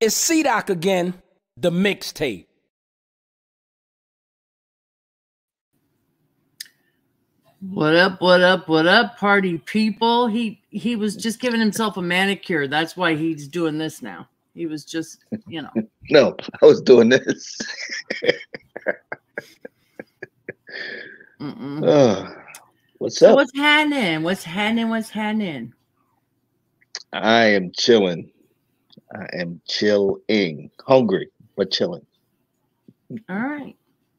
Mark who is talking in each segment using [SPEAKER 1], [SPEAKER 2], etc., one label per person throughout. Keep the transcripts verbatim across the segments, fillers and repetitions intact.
[SPEAKER 1] It's C-Doc again, the mixtape.
[SPEAKER 2] What up, what up, what up, party people? He he was just giving himself a manicure. That's why he's doing this now. He was just, you know.
[SPEAKER 3] No, I was doing this.
[SPEAKER 2] Mm-mm.
[SPEAKER 3] Oh, what's
[SPEAKER 2] so
[SPEAKER 3] up?
[SPEAKER 2] What's happening? What's happening? What's happening?
[SPEAKER 3] I am chilling. I am chilling. Hungry, but chilling.
[SPEAKER 2] All right.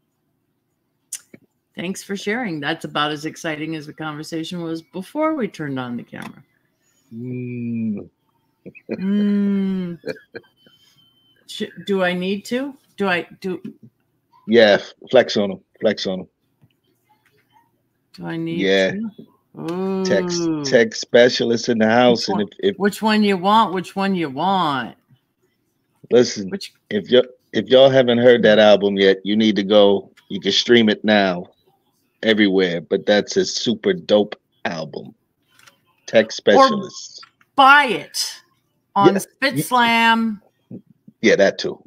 [SPEAKER 2] Thanks for sharing. That's about as exciting as the conversation was before we turned on the camera.
[SPEAKER 3] Mm.
[SPEAKER 2] Mm. Sh- do I need to? Do I do?
[SPEAKER 3] Yeah, flex on them. Flex on them.
[SPEAKER 2] Do I need
[SPEAKER 3] yeah.
[SPEAKER 2] to? Ooh.
[SPEAKER 3] Tech, tech specialist in the house.
[SPEAKER 2] Which
[SPEAKER 3] And if, if
[SPEAKER 2] which one you want? Which one you want?
[SPEAKER 3] listen,
[SPEAKER 2] Which
[SPEAKER 3] if you if y'all haven't heard that album yet, you need to go. You can stream it now everywhere. But that's a super dope album. Tech specialist.
[SPEAKER 2] Or buy it on
[SPEAKER 3] Yeah.
[SPEAKER 2] Spit Slam.
[SPEAKER 3] Yeah, that too.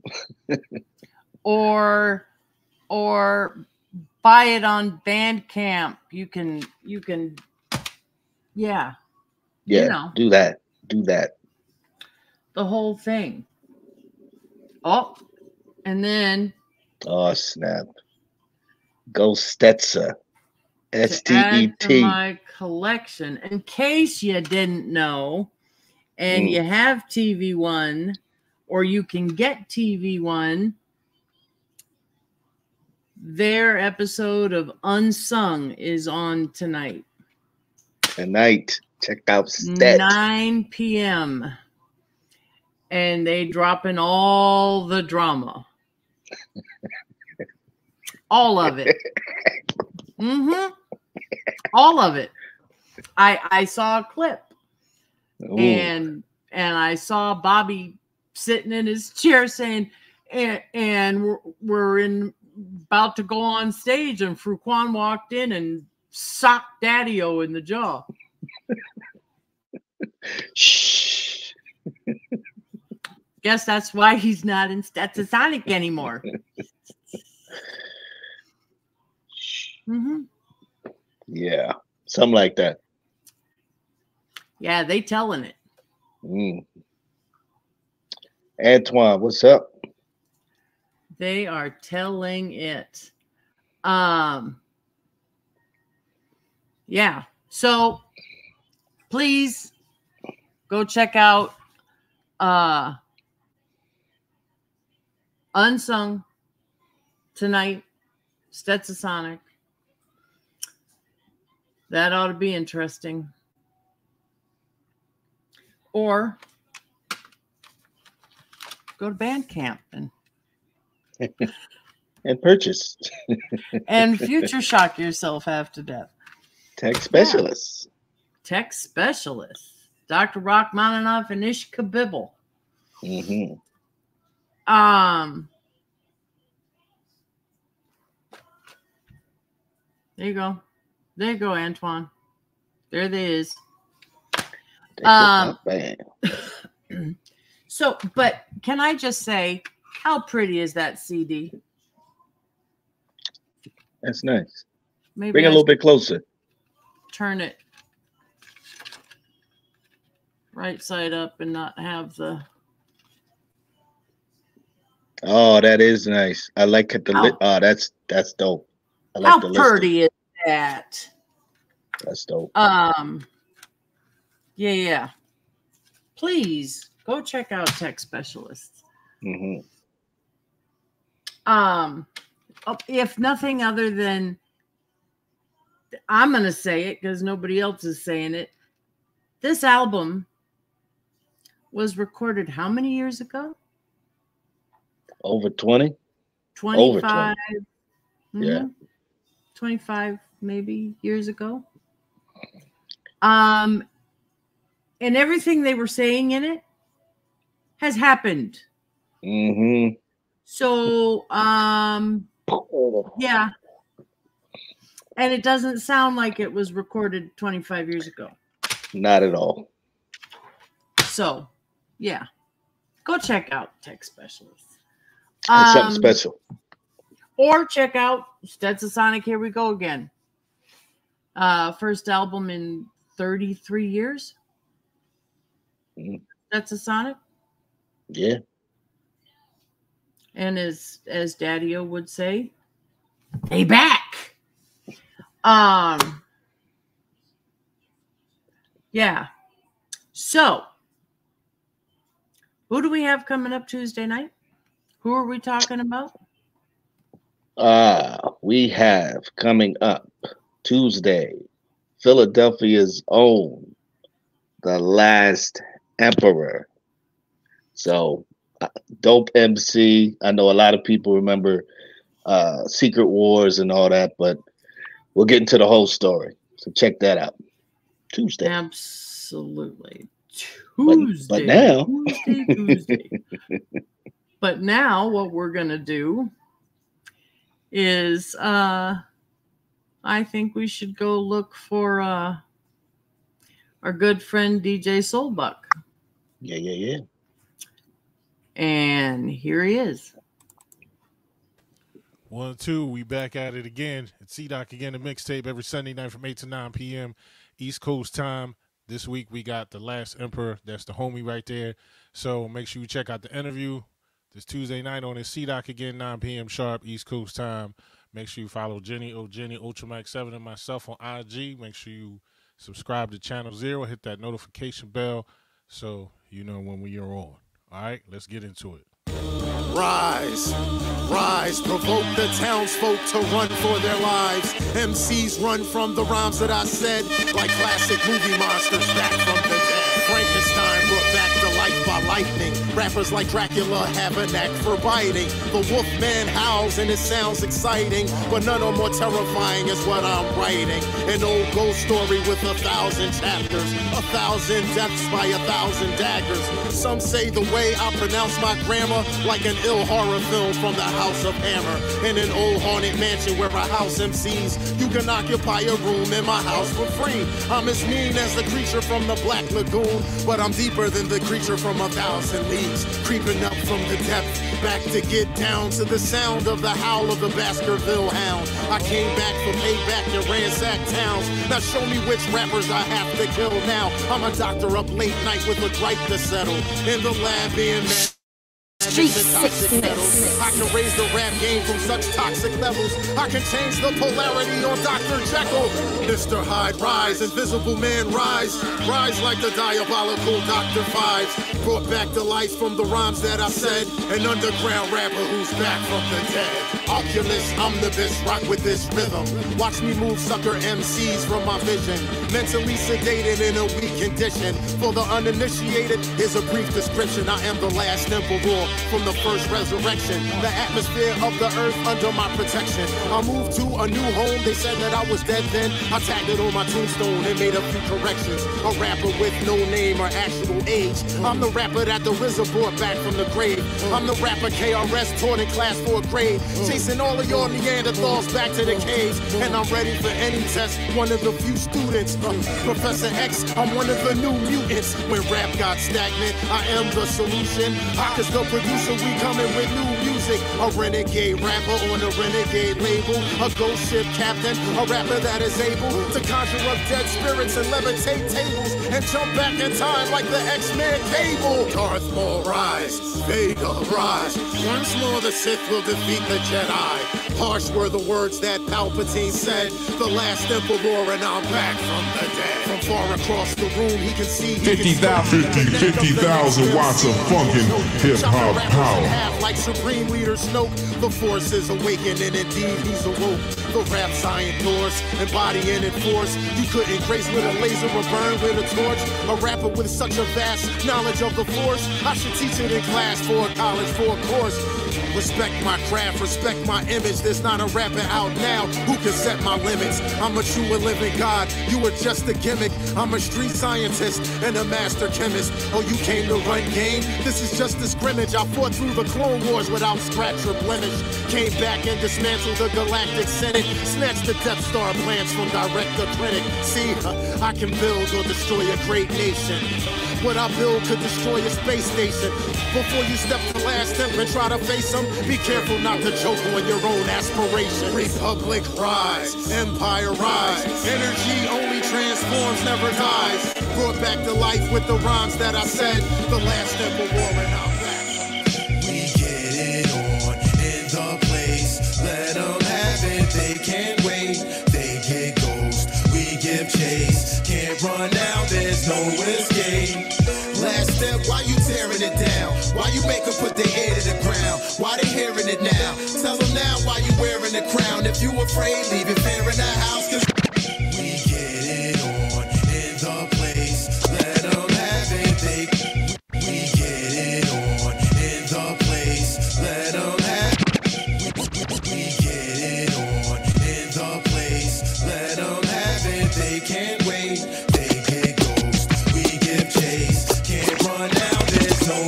[SPEAKER 2] or or buy it on Bandcamp. You can you can yeah.
[SPEAKER 3] Yeah,
[SPEAKER 2] You know.
[SPEAKER 3] do that. Do that.
[SPEAKER 2] The whole thing. Oh, and then
[SPEAKER 3] Oh snap. Go Stetzer. S T E
[SPEAKER 2] add to
[SPEAKER 3] T.
[SPEAKER 2] my collection, in case you didn't know, and
[SPEAKER 3] Mm.
[SPEAKER 2] you have T V One, or you can get T V One, their episode of Unsung is on tonight.
[SPEAKER 3] Tonight. Check out Stet.
[SPEAKER 2] nine p.m. And they drop in all the drama. All of it. Mm-hmm. All of it. I I saw a clip.
[SPEAKER 3] Ooh.
[SPEAKER 2] And and I saw Bobby sitting in his chair saying, and, and we're, we're in about to go on stage, and Fruquan walked in and socked Daddy-O in the jaw.
[SPEAKER 3] Shh.
[SPEAKER 2] Guess that's why he's not in Stetsasonic anymore. Mm-hmm.
[SPEAKER 3] Yeah, something like that.
[SPEAKER 2] Yeah, they telling it.
[SPEAKER 3] Mm. Antoine, what's up?
[SPEAKER 2] They are telling it. Um. Yeah. So please go check out uh Unsung tonight, Stetsasonic. That ought to be interesting. Or go to Bandcamp and
[SPEAKER 3] and purchase.
[SPEAKER 2] and future shock yourself half to death.
[SPEAKER 3] Tech specialists.
[SPEAKER 2] Yeah. Tech specialists. Doctor Rachmaninoff and Ish Kabibble.
[SPEAKER 3] Mm-hmm.
[SPEAKER 2] Um, there you go. There you go, Antoine. There they is. Um, so, but can I just say, how pretty is that C D?
[SPEAKER 3] That's nice.
[SPEAKER 2] Maybe
[SPEAKER 3] Bring it
[SPEAKER 2] I
[SPEAKER 3] a little bit closer.
[SPEAKER 2] Turn it right side up and not have the.
[SPEAKER 3] Oh, that is nice. I like it. The
[SPEAKER 2] How,
[SPEAKER 3] lit. Oh, that's that's dope. I like
[SPEAKER 2] how
[SPEAKER 3] the
[SPEAKER 2] pretty is that?
[SPEAKER 3] That's dope.
[SPEAKER 2] Um. Yeah, yeah. Please go check out Tech Specialists.
[SPEAKER 3] Mm-hmm.
[SPEAKER 2] Um, if nothing other than, I'm going to say it because nobody else is saying it. This album was recorded how many years ago?
[SPEAKER 3] Over twenty?
[SPEAKER 2] twenty-five.
[SPEAKER 3] Over
[SPEAKER 2] twenty.
[SPEAKER 3] Yeah.
[SPEAKER 2] Mm-hmm. twenty-five maybe years ago. Um, and everything they were saying in it has happened.
[SPEAKER 3] Mm-hmm.
[SPEAKER 2] So, um, yeah. And it doesn't sound like it was recorded twenty-five years ago.
[SPEAKER 3] Not at all.
[SPEAKER 2] So, yeah. go check out Tech Specialist.
[SPEAKER 3] That's
[SPEAKER 2] Um,
[SPEAKER 3] something special.
[SPEAKER 2] Or check out Stetsasonic. Here we go again. Uh, first album in thirty-three years.
[SPEAKER 3] Mm.
[SPEAKER 2] Stetsasonic.
[SPEAKER 3] Yeah.
[SPEAKER 2] And as as Daddy-O would say, they back. Um. Yeah. So, who do we have coming up Tuesday night? Who are we talking about?
[SPEAKER 3] Ah, we have coming up Tuesday, Philadelphia's own, The Last Emperor. So, uh, dope M C. I know a lot of people remember uh, Secret Wars and all that, but we'll get into the whole story. So check that out. Tuesday.
[SPEAKER 2] Absolutely.
[SPEAKER 3] Tuesday. But, but now.
[SPEAKER 2] Tuesday, Tuesday. But now what we're going to do is uh, I think we should go look for uh, our good friend D J Soulbuck.
[SPEAKER 3] Yeah, yeah, yeah.
[SPEAKER 2] And here he is.
[SPEAKER 4] One, two, we back at it again. It's C-Doc again, the mixtape every Sunday night from eight to nine p.m. East Coast time. This week we got The Last Emperor. That's the homie right there. So make sure you check out the interview this Tuesday night on his C-Doc again, nine p.m. sharp, East Coast time. Make sure you follow Jenny, O Jenny, Ultramax seven, and myself on I G. Make sure you subscribe to Channel Zero. Hit that notification bell so you know when we are on. All right, let's get into it.
[SPEAKER 5] Rise, rise, provoke the townsfolk to run for their lives. M Cs run from the rhymes that I said, like classic movie monsters back from the dead. Frankenstein brought back to life by lightning. Rappers like Dracula have a knack for biting. The Wolfman howls and it sounds exciting, but none are more terrifying is what I'm writing. An old ghost story with a thousand chapters, a thousand deaths by a thousand daggers. Some say the way I pronounce my grammar like an ill horror film from the House of Hammer. In an old haunted mansion where I house M Cs, you can occupy a room in my house for free. I'm as mean as the creature from the Black Lagoon, but I'm deeper than the creature from a thousand leagues. Creeping up from the depth, back to get down to the sound of the howl of the Baskerville Hound. I came back for payback and ransack towns. Now show me which rappers I have to kill now. I'm a doctor up late night with a gripe to settle. In the lab being mad. Street sickness. I can raise the rap game from such toxic levels. I can change the polarity on Doctor Jekyll. Mister Hyde, rise, invisible man, rise. Rise like the diabolical Doctor Fives. Brought back to life from the rhymes that I said. An underground rapper who's back from the dead. Oculus, omnibus, rock with this rhythm. Watch me move sucker M Cs from my vision. Mentally sedated in a weak condition. For the uninitiated, here's a brief description. I am the last emperor from the first resurrection. The atmosphere of the earth under my protection. I moved to a new home. They said that I was dead then. I tagged it on my tombstone and made a few corrections. A rapper with no name or actual age. I'm the rapper that the R Z A brought back from the grave. I'm the rapper K R S taught in class for a grade. Chasing all of your Neanderthals back to the caves. And I'm ready for any test. One of the few students. Uh, Professor X, I'm one of the new mutants. When rap got stagnant, I am the solution. I can still producer, we coming with new music. A renegade rapper on a renegade label. A ghost ship captain, a rapper that is able to conjure up dead spirits and levitate tables and jump back in time like the X-Men Cable. Darth Maul rise, Vader rise. Once more the Sith will defeat the Jedi. Harsh were the words that Palpatine said. The last emperor and I'm back from the dead. From far across the room he can see
[SPEAKER 6] fifty thousand watts of funkin' hip-hop power.
[SPEAKER 5] Half like Supreme Leader Snoke. The force is awakening, indeed he's awoke. The rap science doors, embodying in force. You couldn't grace with a laser or burn with a torch. A rapper with such a vast knowledge of the force. I should teach it in class for a college, for a course. Respect my craft, respect my image. There's not a rapper out now who can set my limits. I'm a true and living God, you are just a gimmick. I'm a street scientist and a master chemist. Oh, you came to run game? This is just a scrimmage. I fought through the Clone Wars without scratch or blemish. Came back and dismantled the Galactic Senate. Snatched the Death Star plans from director critic. See, I can build or destroy a great nation. what I build could destroy a space station. Before you step to last step and try to face them, be careful not to choke on your own aspirations. Republic rise, empire rise. Energy only transforms, never dies. Brought back to life with the rhymes that I said. The last step of war and I'm back.
[SPEAKER 7] We get it on in the place. Let them have it, they can't wait. They get ghost, we give chase. Can't run now, there's no escape. Last step, why you tearing it down? Why you make them put their ear to the ground? Why they hearing it now? Tell them now why you wearing the crown. If you afraid, leave your fear in the house. Cause we get it on in the place. Let them have it, they we get it on in the place. Let them have it. We, we get it on in the place. Let them have it, they can't wait. They get ghost, we give chase. Can't run now, there's no.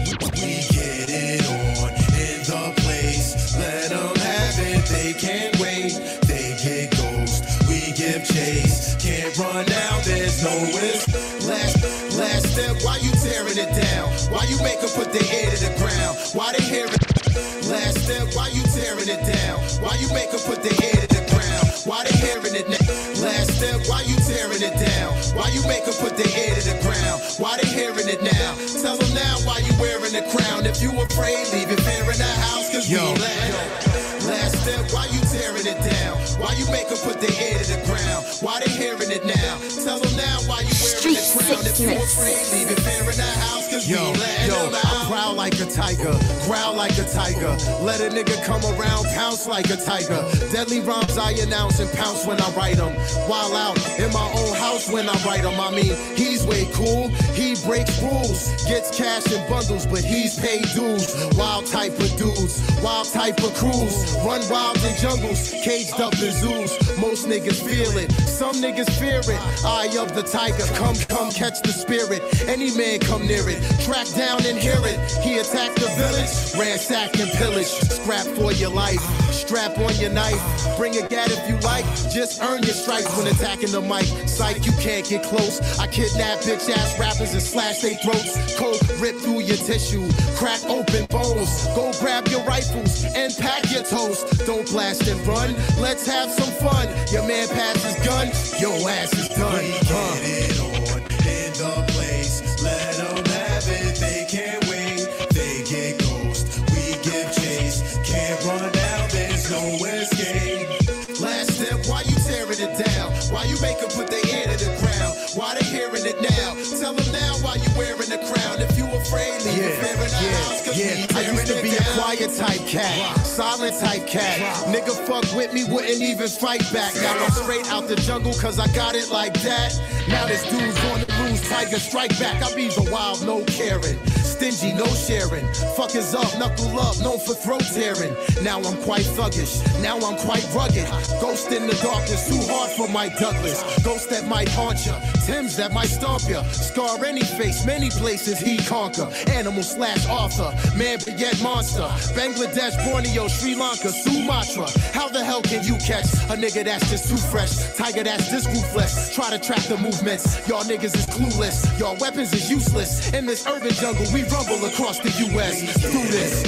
[SPEAKER 7] We get it on in the place. Let them have it, they can't wait. They get ghost, we give chase. Can't run now, there's no risk. Last, last step, why you tearing it down? Why you make them put their ear to the ground? Why they hearing? Last step, why you tearing it down? Why you make them put their ear to the ground? Why they hearing it now? Last step, why you tearing it down? Why you make them put their ear to the ground? Why they hearing it now? Tell them now why you wearing the crown. If you afraid, leave your fear in the house, cause yo, we land. Last step, why you tearing it down? Why you make them put their ear to the ground? Why they hearing it now? Tell them now why you wearing the crown. If you afraid, leave your fear in the house, cause yo, we land.
[SPEAKER 5] Yo, I prowl like a tiger, growl like a tiger. Let a nigga come around, pounce like a tiger. Deadly rhymes I announce and pounce when I write them. While out in my own house when I write them. I mean, he's way cool, he breaks rules. Gets cash in bundles, but he's paid dues. Wild type of dudes, wild type of crews. Run wild in jungles, caged up in zoos. Most niggas feel it, some niggas fear it. Eye of the tiger, come, come catch the spirit. Any man come near it, track down and hear it. He attacked the village, ransack and pillage. Scrap for your life, strap on your knife. Bring a gat if you like, just earn your stripes when attacking the mic. Psych, you can't get close. I kidnap bitch ass rappers and slash their throats. Coke rip through your tissue, crack open bones. Go grab your rifles and pack your toast. Don't blast and run, let's have some fun. Your man passes gun, your ass is done.
[SPEAKER 7] We get it on in the place. Let them have it, they can't wait. They get ghost, we give chase. Can't run now, there's no escape.
[SPEAKER 5] Last step, why you tearing it down? Why you make them put their ear to the ground? Why they hearing it now? Tell them now why you wearing the crown. If you afraid, leave yeah, your fear in the
[SPEAKER 7] yeah,
[SPEAKER 5] house, cause
[SPEAKER 7] yeah.
[SPEAKER 5] we
[SPEAKER 7] I
[SPEAKER 5] used to be down. a quiet type cat, silent type cat. Nigga fuck with me, wouldn't even fight back. Now I'm straight out the jungle cause I got it like that. Now this dude's on the loose, tiger strike back. I be the wild, no caring. Stingy, no sharing. Fuckers up, knuckle up, known for throat tearing. Now I'm quite thuggish, now I'm quite rugged. Ghost in the darkness, too hard for Mike Douglas. Ghost that might haunt ya, Tim's that might stomp ya. Scar any face, many places he conquer. Animal slash author, man but yet monster. Bangladesh, Borneo, Sri Lanka, Sumatra. How the hell can you catch a nigga that's just too fresh? Tiger that's just ruthless, try to track the movements. Y'all niggas is clueless, y'all weapons is useless. In this urban jungle, we rumble across the U S. Do this.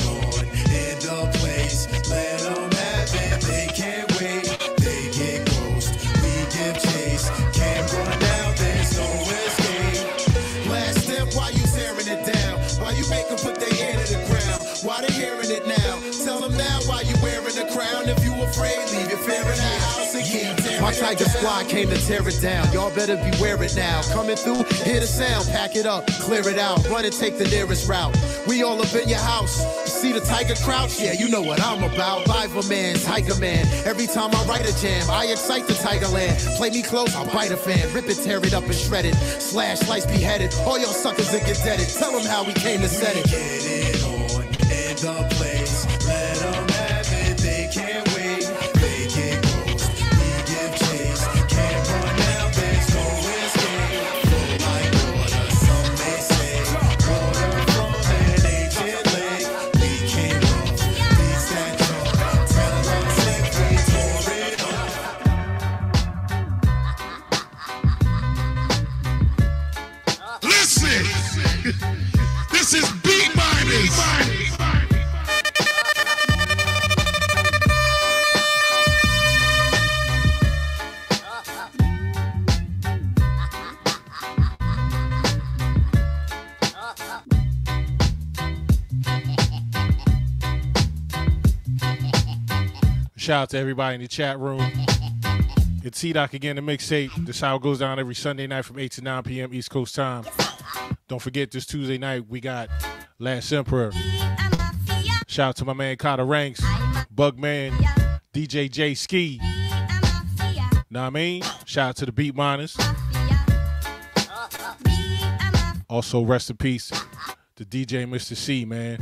[SPEAKER 7] In the place, let them have it, they can't wait. They get ghost, we give chase. Can't run now, there's no escape.
[SPEAKER 5] Last step, why you tearing it down? Why you make them put their ear to the ground? Why they hearing it now? Tell them now why you wearing the crown. If you afraid, leave your fear in the house and keep tearing My Tiger Squad came to tear it down. Y'all better beware it now. Coming through, hear the sound, pack it up, clear it out, run and take the nearest route. We all up in your house. See the tiger crouch? Yeah, you know what I'm about. Live a man, Tiger Man. Every time I write a jam, I excite the Tiger Land. Play me close, I'll bite a fan. Rip it, tear it up and shred it. Slash, slice, beheaded. All y'all suckers that get deaded. Tell them how we came to set it.
[SPEAKER 7] Get it on in the place. Let them have it, they can't wait. They get ghost, we give chase. Can't run now, there's no escape. Flow like water, some may say. Water from an ancient lake. We came up, beats that drum. Tell us if we tore it up.
[SPEAKER 6] Listen!
[SPEAKER 4] Shout out to everybody in the chat room. It's C-Doc again, the mixtape. This is how it goes down every Sunday night from eight to nine p.m. East Coast time. Don't forget, this Tuesday night, we got Last Emperor. Shout out to my man Carter Ranks, Bugman, D J J Ski. Know what I mean? Shout out to the Beat Miners. Also, rest in peace to D J Mister C, man.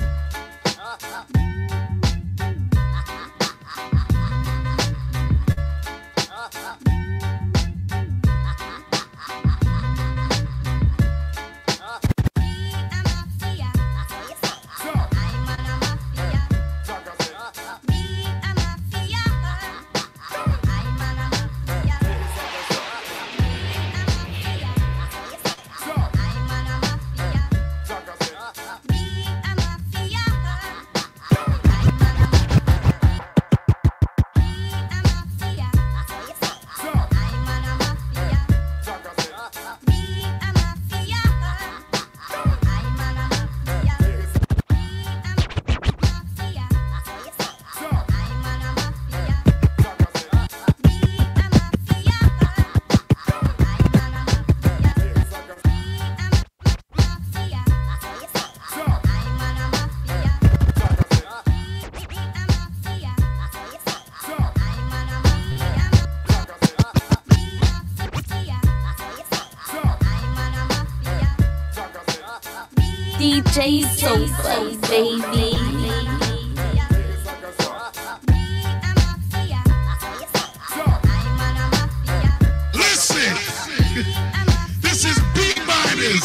[SPEAKER 8] D J Soulbuck, baby.
[SPEAKER 6] Listen, this is Beat Miners.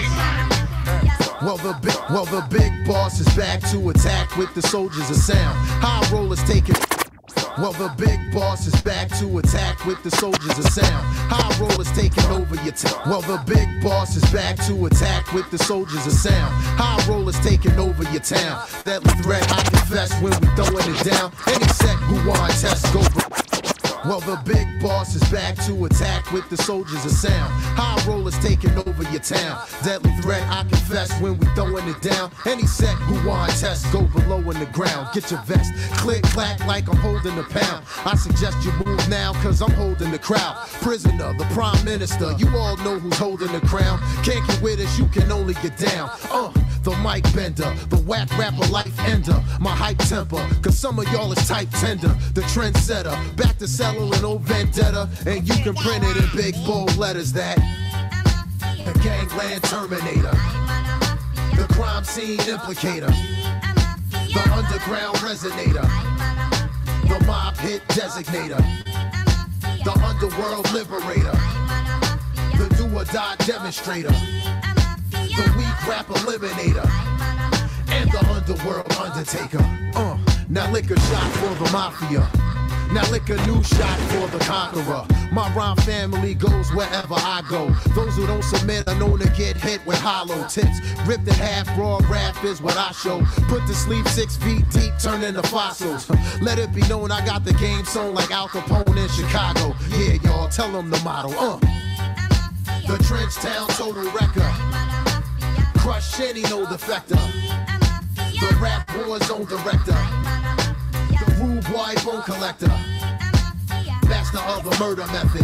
[SPEAKER 5] Well, the big, well, the big boss is back to attack with the soldiers of sound. High rollers taking. Well, the big boss is back to attack with the soldiers of sound. High rollers taking over your town. Well, the big boss is back to attack with the soldiers of sound. High rollers taking over your town. That threat I confess when we throwing it down. Any set who want test go. Well, the big boss is back to attack with the soldiers of sound. High rollers taking over your town. Deadly threat, I confess when we throwing it down. Any set who want test, go below in the ground. Get your vest, click, clack like I'm holding a pound. I suggest you move now, cause I'm holding the crowd. Prisoner, the prime minister, you all know who's holding the crown. Can't get with us, you can only get down. Uh, the mic bender, the whack rapper life ender. My hype temper, cause some of y'all is type tender. The trendsetter, back to cellar and old vendetta. And you can print it in big bold letters that the gangland terminator, the crime scene implicator, the underground resonator, the mob hit designator, the underworld liberator, the do or die demonstrator, the weak rap eliminator, and the underworld undertaker. Uh, now lick a shot for the mafia. Now lick a new shot for the conqueror. My rhyme family goes wherever I go. Those who don't submit are known to get hit with hollow tips. Ripped in half, raw rap is what I show. Put to sleep six feet deep, turn into fossils. Let it be known I got the game sewn like Al Capone in Chicago. Yeah, y'all, tell them the motto. Uh. The Trench Town total wrecker. Crush any no defector. The rap war zone director. The rude boy bone collector. Master of the murder method.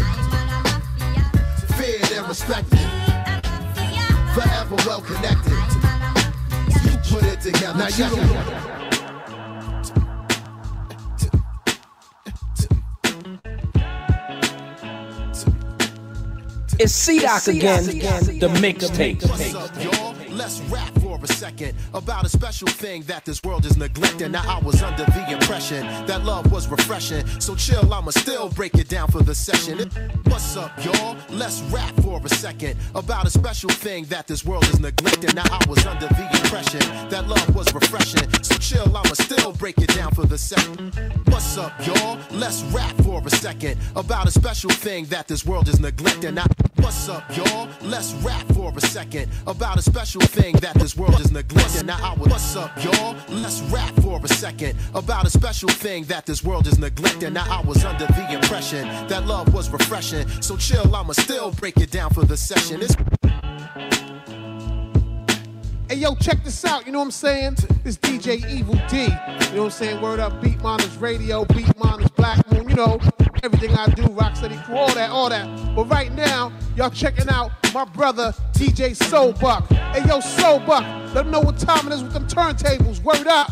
[SPEAKER 5] Feared and respected. Forever well connected. You put it together. Now you don't.
[SPEAKER 1] It's C-Doc again, the mixtape.
[SPEAKER 5] What's up, y'all? Let's rap for a second about a special thing that this world is neglecting. Now I was under the impression that love was refreshing. So chill, I'ma still break it down for the session. What's up, y'all? Let's rap for a second about a special thing that this world is neglecting. Now I was under the impression that love was refreshing. So chill, I'ma still break it down for the session. What's up, y'all? Let's rap for a second about a special thing that this world is neglecting. Now, what's up, y'all? Let's rap for a second about a special thing that this world is neglecting. Now I was. What's up, y'all? Let's rap for a second about a special thing that this world is neglecting. Now I was under the impression that love was refreshing. So chill, I'ma still break it down for the session. It's
[SPEAKER 9] Hey, yo, check this out, you know what I'm saying? This D J Evil D, you know what I'm saying? Word up, Beat Miners Radio, Beat Miners Black Moon, you know, everything I do, Rocksteady Crew, all that, all that. But right now, y'all checking out my brother, D J Soulbuck. Hey, yo, Soulbuck, let them know what time it is with them turntables. Word up.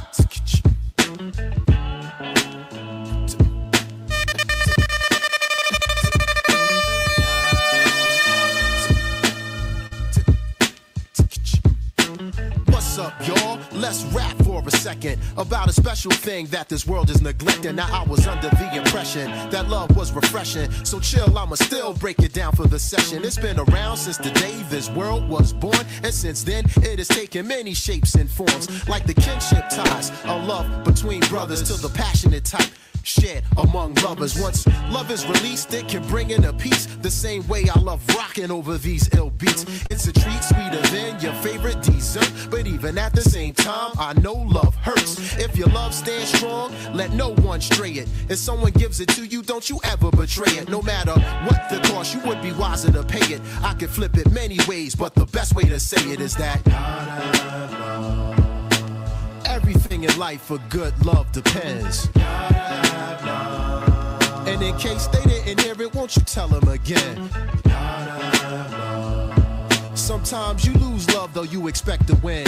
[SPEAKER 7] What's up, y'all? Let's rap for a second about a special thing that this world is neglecting. Now I was under the impression that love was refreshing, so chill, I'ma still break it down for the session. It's been around since the day this world was born, and since then it has taken many shapes and forms, like the kinship ties of love between brothers to the passionate type shared among lovers. Once love is released, it can bring in a peace, the same way I love rocking over these ill beats. It's a treat sweeter than your favorite dessert, but even at the same time, I know love hurts. If your love stands strong, let no one stray it. If someone gives it to you, don't you ever betray it. No matter what the cost, you would be wiser to pay it. I could flip it many ways, but the best way to say it is that everything in life for good love depends. And in case they didn't hear it, won't you tell them again? Sometimes you lose love, though you expect to win.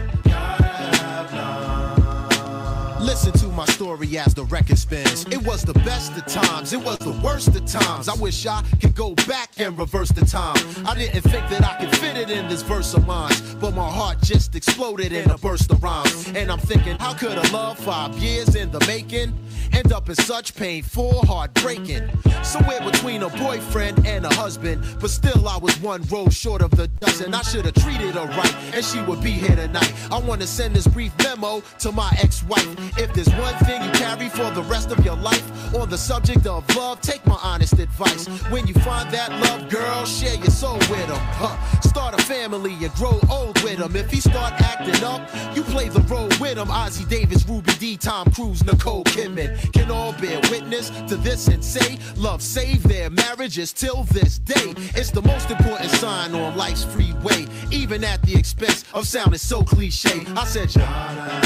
[SPEAKER 7] Listen to my story as the record spins. It was the best of times, it was the worst of times. I wish I could go back and reverse the time. I didn't think that I could fit it in this verse of mine, but my heart just exploded in a burst of rhymes. And I'm thinking, how could a love five years in the making end up in such painful heartbreaking? Somewhere between a boyfriend and a husband, but still I was one row short of the dozen. I should have treated her right, and she would be here tonight. I want to send this brief memo to my ex-wife. If there's one thing you carry for the rest of your life on the subject of love, take my honest advice. When you find that love, girl, share your soul with him. Huh. Start a family and grow old with him. If he start acting up, you play the role with him. Ozzie Davis, Ruby D, Tom Cruise, Nicole Kidman can all bear witness to this and say love saved their marriages till this day. It's the most important sign on life's freeway, even at the expense of sounding so cliche. I said, yeah.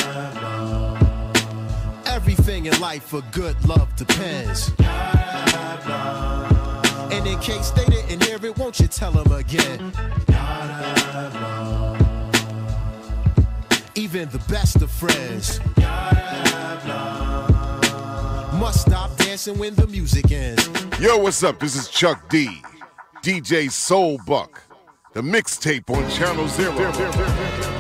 [SPEAKER 7] Everything in life for good love depends. And in case they didn't hear it, won't you tell them again? Even the best of friends must stop dancing when the music ends.
[SPEAKER 10] Yo, what's up? This is Chuck D, D J Soulbuck, the mixtape on Channel Zero. Zero, zero, zero, zero.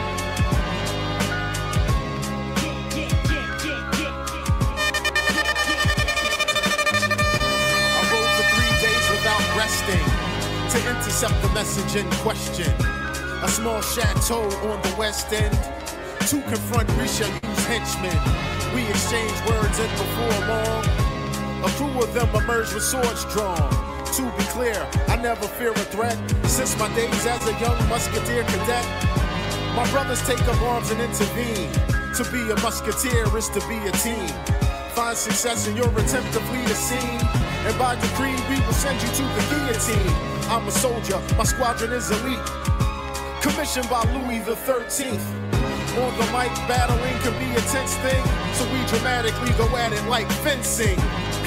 [SPEAKER 5] To intercept the message in question. A small chateau on the west end to confront Richelieu's henchmen. We exchange words and before long a crew of them emerged with swords drawn. To be clear, I never fear a threat. Since my days as a young musketeer cadet, my brothers take up arms and intervene. To be a musketeer is to be a team. Find success in your attempt to flee the scene, and by decree we will send you to the guillotine. I'm a soldier, my squadron is elite, commissioned by Louis the thirteenth. On the mic, battling can be a tense thing, so we dramatically go at it like fencing.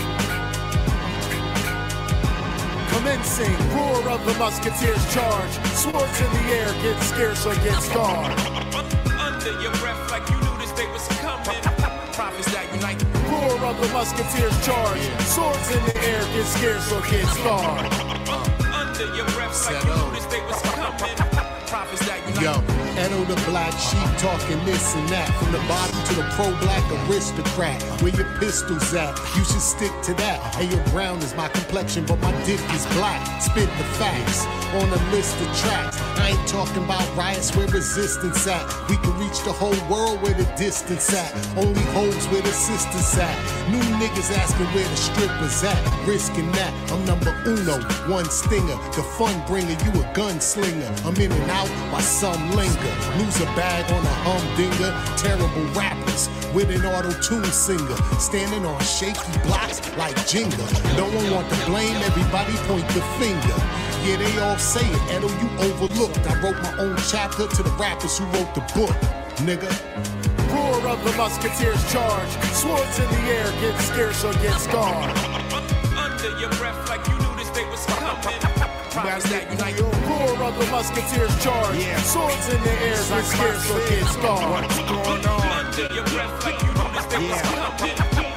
[SPEAKER 5] Commencing, roar of the musketeers charge, swords in the air, get scarce or get scarred.
[SPEAKER 11] Under your breath like you knew this day was coming. Prophets that unite.
[SPEAKER 5] Roar of the musketeers charge, swords in the air, get scarce or get scarred.
[SPEAKER 11] Under your breath like you knew this day was coming. Prophets that unite.
[SPEAKER 9] Yo, Edo the black sheep talking this and that. From the bottom to the pro-black aristocrat. Where your pistols at? You should stick to that. Hey, your brown is my complexion, but my dick is black. Spit the facts on a list of tracks. I ain't talking about riots where resistance at. We can reach the whole world where the distance at. Only hoes where the sisters at. New niggas asking where the strippers at. Risking that. I'm number uno, one stinger. The fun bringer, you a gunslinger. I'm in and out while some linger. Lose a bag on a humdinger. Terrible rappers with an auto-tune singer. Standing on shaky blocks like Jenga. No one want to blame, everybody point the finger. Yeah, they all say it, Edo, you overlooked. I wrote my own chapter to the rappers who wrote the book, nigga.
[SPEAKER 5] Roar of the musketeers charge. Swords in the air, get scarce or get scarred.
[SPEAKER 11] Under your breath like you knew this day was coming.
[SPEAKER 5] Promise that unite. Roar of the musketeers charge. Yeah. Swords in the air, get scarce or get scarred.
[SPEAKER 11] What's going on? Under your breath like you knew this day was coming.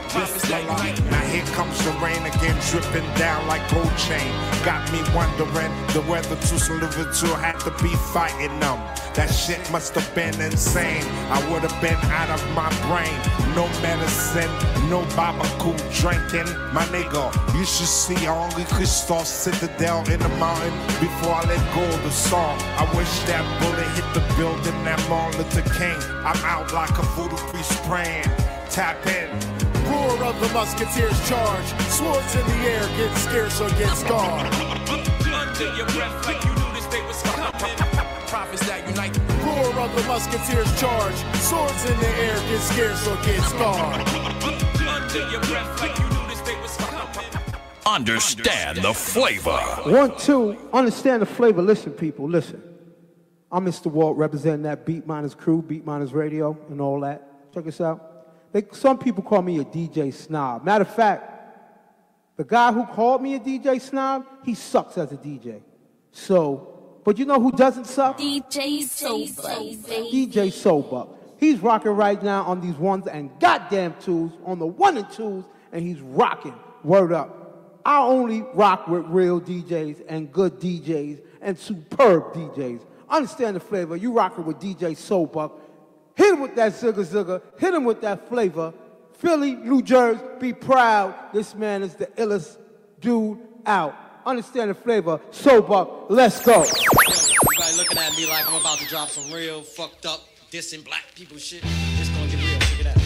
[SPEAKER 12] Now here comes the rain again, dripping down like gold chain. Got me wondering, the weather too delivered to had to be fighting them. That shit must have been insane. I would have been out of my brain. No medicine, no Babaku drinking. My nigga, you should see only Christoph Citadel in the mountain before I let go of the song. I wish that bullet hit the building that Martin Luther King. I'm out like a voodoo priest praying. Tap in.
[SPEAKER 5] Roar of the musketeers charge. Swords in the air, get scarce or get scarred.
[SPEAKER 11] Under your breath like you knew this day was coming. Prophets that unite.
[SPEAKER 5] Roar of the musketeers charge. Swords in the air, get scarce or get scarred.
[SPEAKER 11] Under your breath like you knew this day was coming.
[SPEAKER 1] Understand the flavor.
[SPEAKER 13] One, two, understand the flavor. Listen, people, listen. I'm Mister Walt, representing that Beat Miners crew, Beat Miners Radio, and all that. Check us out. They, some people call me a D J snob. Matter of fact, the guy who called me a D J snob, he sucks as a D J. So, but you know who doesn't suck?
[SPEAKER 8] D J Soulbuck, baby.
[SPEAKER 13] D J Soulbuck. He's rocking right now on these ones and goddamn twos, on the one and twos, and he's rocking. Word up. I only rock with real D Js and good D Js and superb D Js. Understand the flavor. You rocking with D J Soulbuck. Hit him with that zigga zigga. Hit him with that flavor. Philly, New Jersey, be proud. This man is the illest dude out. Understand the flavor. Soulbuck, let's go.
[SPEAKER 14] Yo, everybody looking at me like I'm about to drop some real fucked up, dissing black people shit. It's gonna get real. Check it out.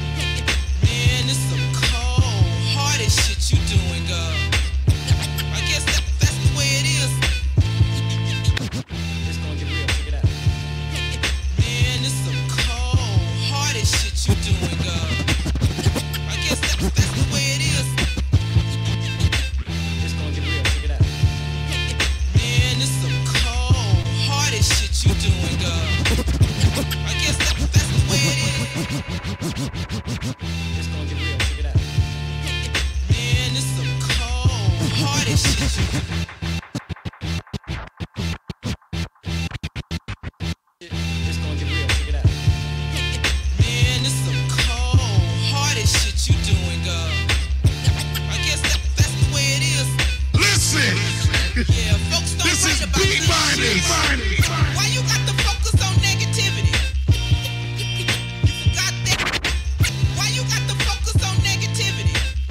[SPEAKER 15] Man, this some cold, hearted shit you doing, girl. I guess that, that's the way it is.
[SPEAKER 14] It's gonna get real. Check it out.
[SPEAKER 15] Man, this some cold, hearted shit you doing, girl. I guess that, that's the way it is.
[SPEAKER 14] It's gonna get real. Check it out.
[SPEAKER 15] Man, this some cold, hearted shit you doing, girl. I guess that, that's the way it is.
[SPEAKER 14] It's gonna get real. Check it out.
[SPEAKER 15] Man, this some cold, hearted shit you doing.
[SPEAKER 14] It's gonna get real. Check it out.
[SPEAKER 15] Man, this some cold, hearted shit you doing, girl. I guess that, that's the way it is.
[SPEAKER 6] Listen!
[SPEAKER 15] Yeah, folks don't
[SPEAKER 6] This
[SPEAKER 15] write
[SPEAKER 6] is
[SPEAKER 15] about
[SPEAKER 6] Beat
[SPEAKER 15] this
[SPEAKER 6] Miners.
[SPEAKER 15] shit. Why you got to focus on negativity? You forgot that. Why you got to focus on negativity?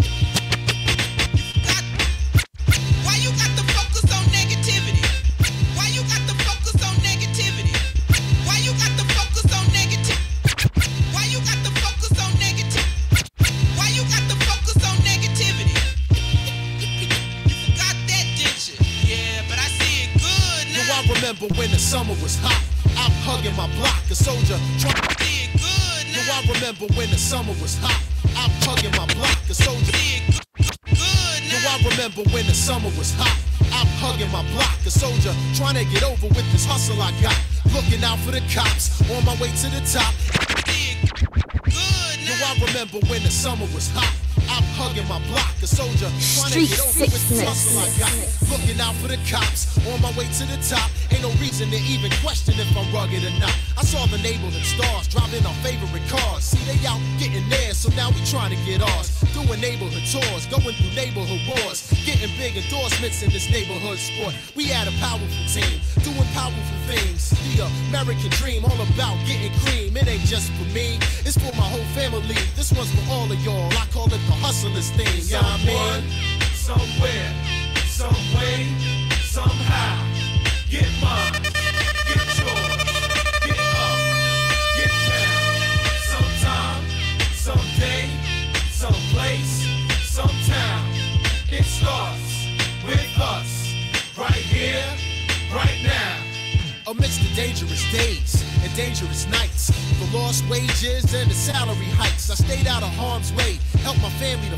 [SPEAKER 15] You forgot. Why you got to focus on negativity? Why you got to focus on negativity? Why you got to focus on negativity? Why you got to focus on negativity? Why you got to focus on negativity? You forgot that, didn't you? Yeah, but I see it good
[SPEAKER 5] Yo,
[SPEAKER 15] now.
[SPEAKER 5] I remember when the summer was hot. I'm hugging my block, a soldier trying to
[SPEAKER 15] See it good
[SPEAKER 5] Yo,
[SPEAKER 15] now.
[SPEAKER 5] I remember when the summer was hot. I'm hugging my block, a soldier.
[SPEAKER 15] See it good
[SPEAKER 5] Yo,
[SPEAKER 15] now.
[SPEAKER 5] I remember when the summer was hot. I'm hugging my block, a soldier trying to get over with this hustle I got. Looking out for the cops, on my way to the top.
[SPEAKER 15] See it good
[SPEAKER 5] Yo,
[SPEAKER 15] now.
[SPEAKER 5] I remember when the summer was hot. I'm hugging my block, a soldier trying to
[SPEAKER 8] Street
[SPEAKER 5] get over with this
[SPEAKER 8] sickness.
[SPEAKER 5] hustle I got. Looking out for the cops, on my way to the top. Ain't no reason to even question if I'm rugged or not. I saw the neighborhood stars driving our favorite cars. See, they out getting theirs, so now we trying to get ours. Doing neighborhood tours, going through neighborhood wars. Getting big endorsements in this neighborhood sport. We had a powerful team, doing powerful things. The American dream, all about getting cream. It ain't just for me, it's for my whole family. This one's for all of y'all, I call it the hustlers thing. Yeah, I mean,
[SPEAKER 11] Somewhere, some way, somehow. Get mine, get yours, get up, get down. Sometime, someday, someplace, sometime. It starts with us, right here, right now.
[SPEAKER 5] amidst the dangerous days and dangerous nights, the lost wages and the salary hikes, I stayed out of harm's way, helped my family to fight.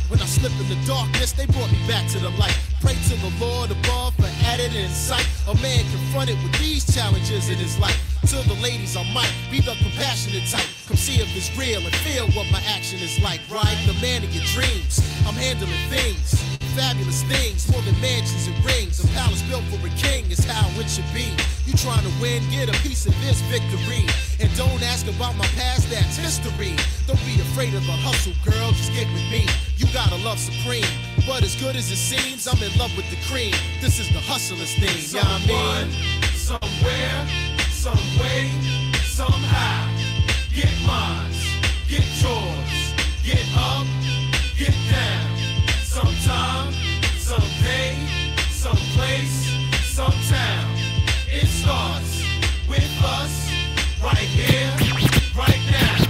[SPEAKER 5] When I slipped in the darkness, they brought me back to the light. Pray to the Lord above for added insight. A man confronted with these challenges in his life. To the ladies, I might be the compassionate type. Come see if it's real and feel what my action is like, right? The man of your dreams, I'm handling things, fabulous things, more than mansions and rings. A palace built for a king is how it should be. You trying to win, get a piece of this victory. And don't ask about my past, that's history. Don't be afraid of the hustle, girl, just get with me. You gotta love supreme, but as good as it seems, I'm in love with the cream. This is the hustler's thing, yeah, I mean.
[SPEAKER 11] Somewhere, some way, somehow. Get mine, get yours, get up, get down. Sometime, someday, someplace, sometime. It starts with us right here, right now.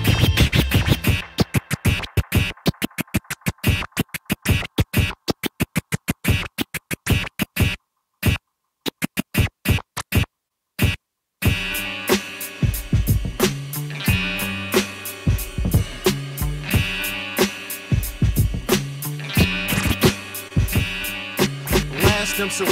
[SPEAKER 5] Them so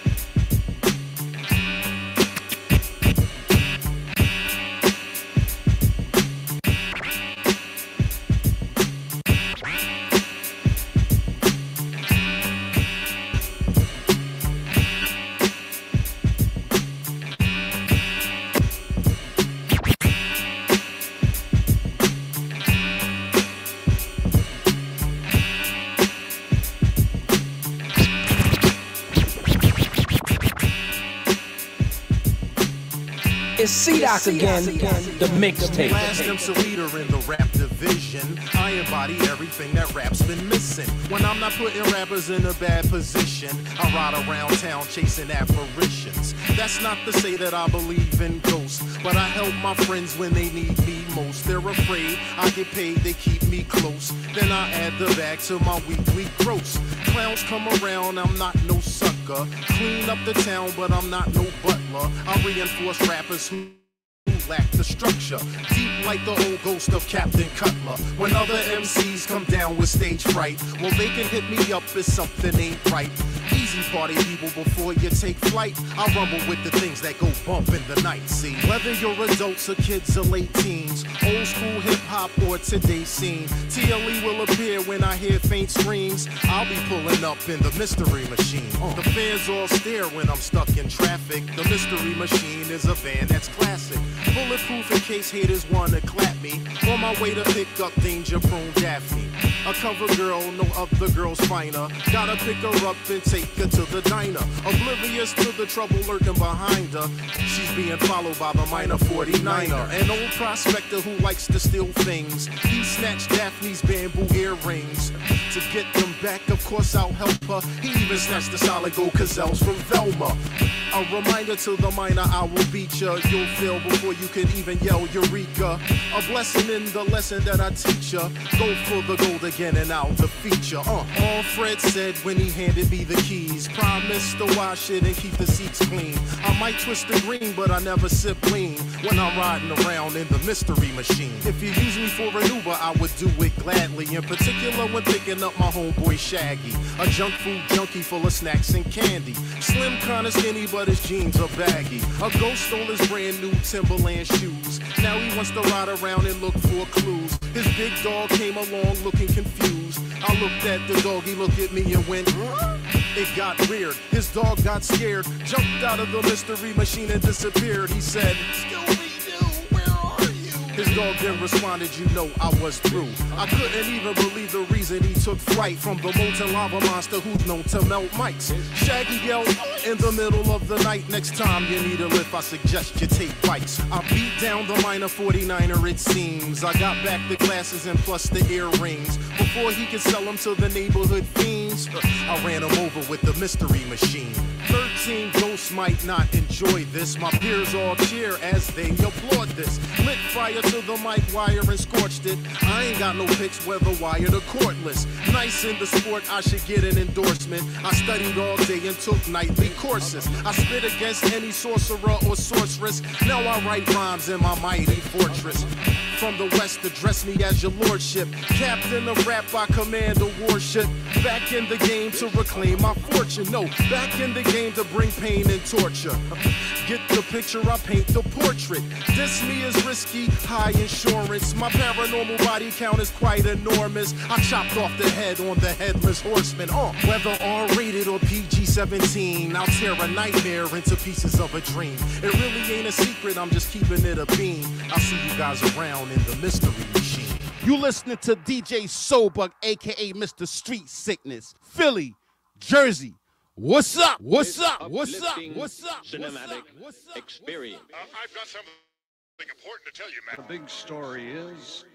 [SPEAKER 16] It's C-Doc again, the mixtape.
[SPEAKER 5] Last them so leader in the rap division. I embody everything that rap's been missing. When I'm not putting rappers in a bad position, I ride around town chasing apparitions. That's not to say that I believe in ghosts, but I help my friends when they need me most. They're afraid I get paid, they keep me close. Then I add the bag to my weekly gross. Clowns come around, I'm not no sucker. Clean up the town, but I'm not no butler. I reinforce rappers who lack the structure, deep like the old ghost of Captain Cutler. When other M Cs come down with stage fright, well, they can hit me up if something ain't right. Easy party people before you take flight. I rumble with the things that go bump in the night. See, whether you're adults or kids or late teens, old school hip hop or today's scene, T L E will appear when I hear faint screams. I'll be pulling up in the mystery machine. The fans all stare when I'm stuck in traffic. The mystery machine is a van that's classic, bulletproof in case haters wanna clap me. On my way to pick up danger prone Daphne, a cover girl, no other girl's finer. Gotta pick her up and take her to the diner. Oblivious to the trouble lurking behind her, she's being followed by the minor forty-niner, an old prospector who likes to steal things. He snatched Daphne's bamboo earrings. To get them back, of course I'll help her. He even snatched the solid gold gazelles from Velma. A reminder to the minor, I will beat ya. You'll feel before you can even yell Eureka. A blessing in the lesson that I teach ya. Go for the gold again and I'll defeat ya. Uh, all Fred said when he handed me the keys. Promise to wash it and keep the seats clean. I might twist the green, but I never sip lean when I'm riding around in the mystery machine. If you use me for an Uber, I would do it gladly. In particular when picking up my homeboy Shaggy, a junk food junkie full of snacks and candy. Slim, kinda skinny, but his jeans are baggy. A ghost stole his brand new Timberland shoes. Now he wants to ride around and look for clues. His big dog came along looking confused. I looked at the dog, he looked at me and went, huh? It got weird. His dog got scared, jumped out of the mystery machine and disappeared. He said, Scooby-Doo, where are you? His dog then responded, you know I was through. I couldn't even believe the reason he took flight from the molten lava monster who's known to melt mics. Shaggy yelled in the middle of the night, next time you need a lift, I suggest you take bikes. I beat down the minor forty-niner, it seems. I got back the glasses and plus the earrings. Before he could sell them to the neighborhood fiends, I ran him over with the mystery machine. Thirteen ghosts might not enjoy this. My peers all cheer as they applaud this. Lit fire to the mic wire and scorched it. I ain't got no pics whether wired or cordless. Nice in the sport, I should get an endorsement. I studied all day and took nightly courses. I spit against any sorcerer or sorceress. Now I write rhymes in my mighty fortress. from the west, address me as your lordship. Captain of rap, I command a warship. Back in the game to reclaim my fortune. No, back in the game to bring pain and torture. Get the picture, I paint the portrait. This me is risky, high insurance. My paranormal body count is quite enormous. I chopped off the head on the headless horseman. Uh, whether R rated or P G seventeen, I'll tear a nightmare into pieces of a dream. It really ain't a secret, I'm just keeping it a beam. I'll see you guys around in the mystery machine.
[SPEAKER 17] You listening to D J Soulbuck, aka Mister Street Sickness, Philly, Jersey. What's up? What's up? What's up? What's up?
[SPEAKER 18] Cinematic experience.
[SPEAKER 19] Uh, I've got something important to tell you, man.
[SPEAKER 18] The big story is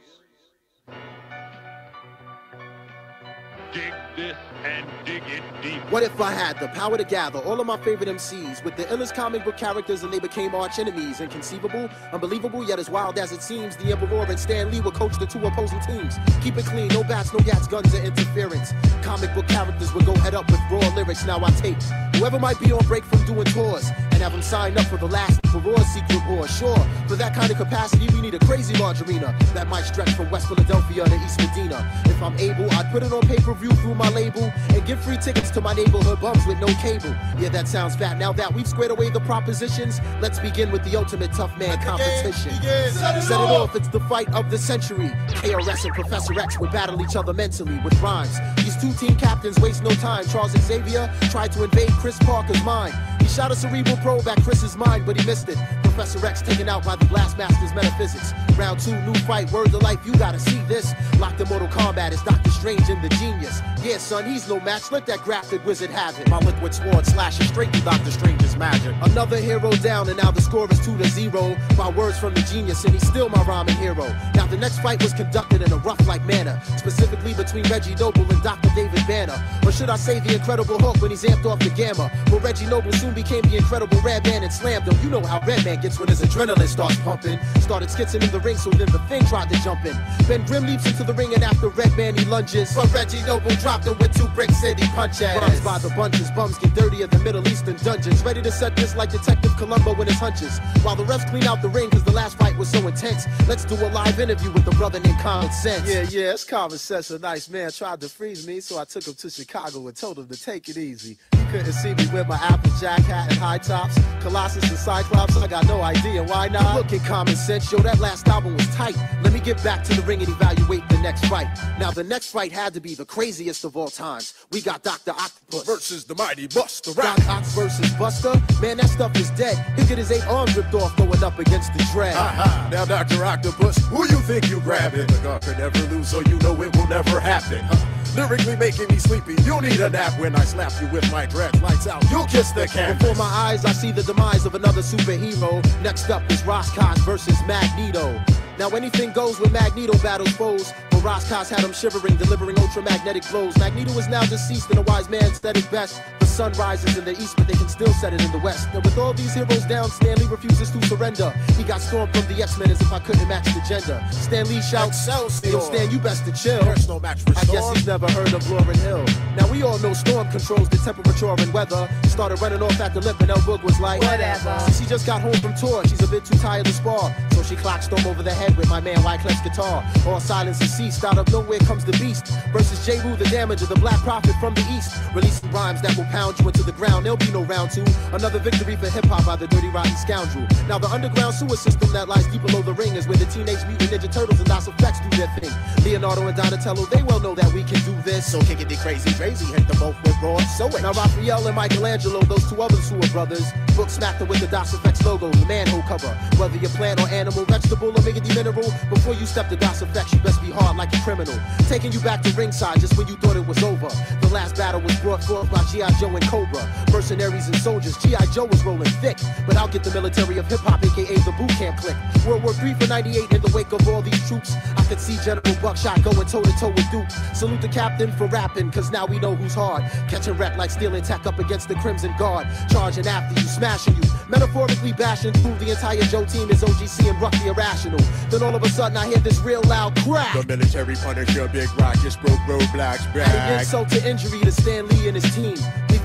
[SPEAKER 18] dig this and dig it deep.
[SPEAKER 20] What if I had the power to gather all of my favorite M Cs with the illest comic book characters and they became arch enemies? Inconceivable, unbelievable, yet as wild as it seems, the Emperor and Stan Lee would coach the two opposing teams. Keep it clean, no bats, no gats, guns, or interference. Comic book characters would go head up with raw lyrics. Now I take whoever might be on break from doing tours and have them sign up for the last Raw secret war. Sure, for that kind of capacity, we need a crazy large arena that might stretch from West Philadelphia to East Medina. If I'm able, I'd put it on pay-per-view through my label and give free tickets to my neighborhood bums with no cable. Yeah, that sounds fat. Now that we've squared away the propositions, let's begin with the ultimate tough man competition. Set it, Set it off, it's the fight of the century. K R S and Professor X would battle each other mentally with rhymes. These two team captains waste no time. Charles Xavier tried to invade Chris Parker's mind. He shot a cerebral probe at Chris's mind, but he missed it. Professor X taken out by the Blastmaster's metaphysics. Round two, new fight, word to life, you gotta see this. Locked in Mortal Kombat is Doctor Strange and the Genius. Yeah, son, he's no match, let that grafted wizard have it. My liquid sword slashes straight through Doctor Strange's magic. Another hero down, and now the score is two to zero. My words from the Genius, and he's still my rhyming hero. Now the next fight was conducted in a rough-like manner, specifically between Reggie Noble and Doctor David Banner. Or should I say the Incredible Hulk when he's amped off the gamma? Well, Reggie Noble soon became the Incredible Red Man and slammed him. You know how Red Man gets when his adrenaline starts pumping. Started skitzing in the ring, so then the Thing tried to jump in. Ben Grimm leaps into the ring, and after Red Man he lunges, but Reggie Noble dropped him with two brick city punches. Bums by the bunches, bums get dirty in the Middle Eastern dungeons, ready to set this like Detective Columbo and his hunches. While the refs clean out the ring, cause the last fight was so intense, let's do a live interview with the brother named Common Sense.
[SPEAKER 21] Yeah, yeah, it's Common Sense. A nice man tried to freeze me, so I took him to Chicago and told him to take it easy. He couldn't see me with my Applejack hat and high tops, Colossus and Cyclops, I got no idea why not. Look at Common Sense, yo, that last album was tight. Let me get back to the ring and evaluate the next fight. Now the next fight had to be the craziest of all times. We got Doctor Octopus
[SPEAKER 19] versus the mighty Buster.
[SPEAKER 21] Doc Ox versus Buster? Man, that stuff is dead. He'll get his eight arms ripped off going up against the Dread.
[SPEAKER 19] Uh-huh. Now Doctor Octopus, who you think you grabbing? The God can never lose, so you know it will never happen. Huh? Lyrically making me sleepy, you need a nap when I slap you with my dreads. Lights out, you kiss the canvas.
[SPEAKER 21] Before my eyes, I see the demise of another superhero. Next up is Roscos versus Magneto. Now anything goes when Magneto battles foes, but Roscos had him shivering, delivering ultramagnetic blows. Magneto is now deceased and a wise man said it best. The sun rises in the east, but they can still set it in the west. And with all these heroes down, Stan Lee refuses to surrender. He got stormed from the X-Men as if I couldn't match the gender. Stan Lee shouts, yo Stan, you best to chill.
[SPEAKER 19] There's no match for
[SPEAKER 21] I guess he's never heard of Lauryn Hill. Now we all know Storm controls the temperature and weather. Started running off at the lip and El Boog was like, whatever. Since she just got home from tour, she's a bit too tired to spar. So she clocked Storm over the head with my man Wyclef's guitar. All silence and ceased, out of nowhere comes the beast. Versus J. Wu, the damager, the black prophet from the east. Releasing rhymes that will pound you into the ground. There'll be no round two. Another victory for hip-hop by the dirty rotten scoundrel. Now the underground sewer system that lies deep below the ring is where the Teenage Mutant Ninja Turtles and Das Effects do their thing. Leonardo and Donatello, they well know that we can do this. So kick it, the crazy crazy, hit them both with raw. So it. Now Raphael and Michelangelo, those two others who are brothers, book smacked them with the Das Effects logo, the manhole cover. Whether you're plant or animal, vegetable or miggity mineral, before you step to Das Effects, you best be hard like a criminal. Taking you back to ringside just when you thought it was over. The last battle was brought forth by G I Joe and Cobra. Mercenaries and soldiers, G I Joe was rolling thick. But I'll get the military of hip-hop, aka the boot camp clique. World War Three for ninety-eight, in the wake of all these troops, I could see General Buckshot going toe-to-toe with Duke. Salute the captain for rapping, cause now we know who's hard. Catching wreck like stealing tech up against the Crimson Guard. Charging after you, smashing you, metaphorically bashing through the entire Joe team is O G C and roughly irrational. Then all of a sudden I hear this real loud crack.
[SPEAKER 19] The military punisher, Big Rock, just broke roadblocks back.
[SPEAKER 21] Adding insult to injury to Stan Lee and his team. We've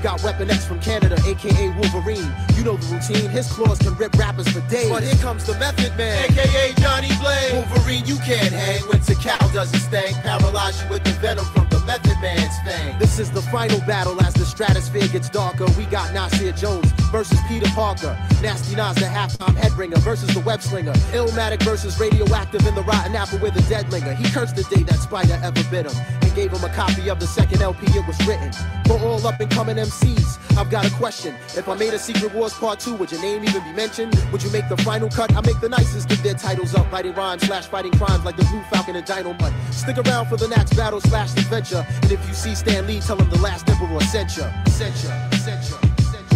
[SPEAKER 21] got Weapon X from Canada, aka Wolverine. You know the routine, his claws can rip rappers for days. But here comes the Method Man, aka Johnny Blaze. Wolverine, you can't hang when Takao does his thing. Paralyze you with the venom from the Method Man's fang. This is the final battle as the stratosphere gets darker. We got Nasir Jones versus Peter Parker. Nasty Nas, the halftime headringer versus the web slinger. Illmatic versus Radioactive in the rotten apple with a dead linger. He cursed the day that Spider ever bit him and gave him a copy of the second L P it was written. For all up and coming M Cs, I've got a question. If I made a Secret Wars Part two, would your name even be mentioned? Would you make the final cut? I make the nicest give their titles up. Writing rhymes slash fighting crimes like the Blue Falcon and Dino Mud. Stick around for the next battle slash adventure. And if you see Stan Lee, tell him the last emperor sent ya. Sent ya. Sent ya.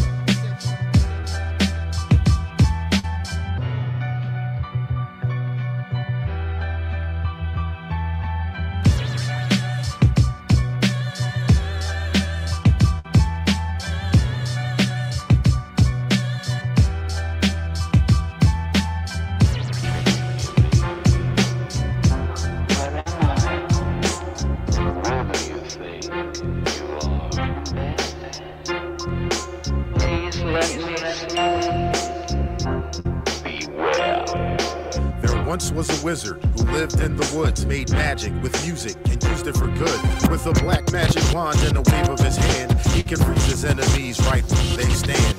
[SPEAKER 19] Once was a wizard who lived in the woods, made magic with music and used it for good. With a black magic wand and a wave of his hand, he can freeze his enemies right where they stand.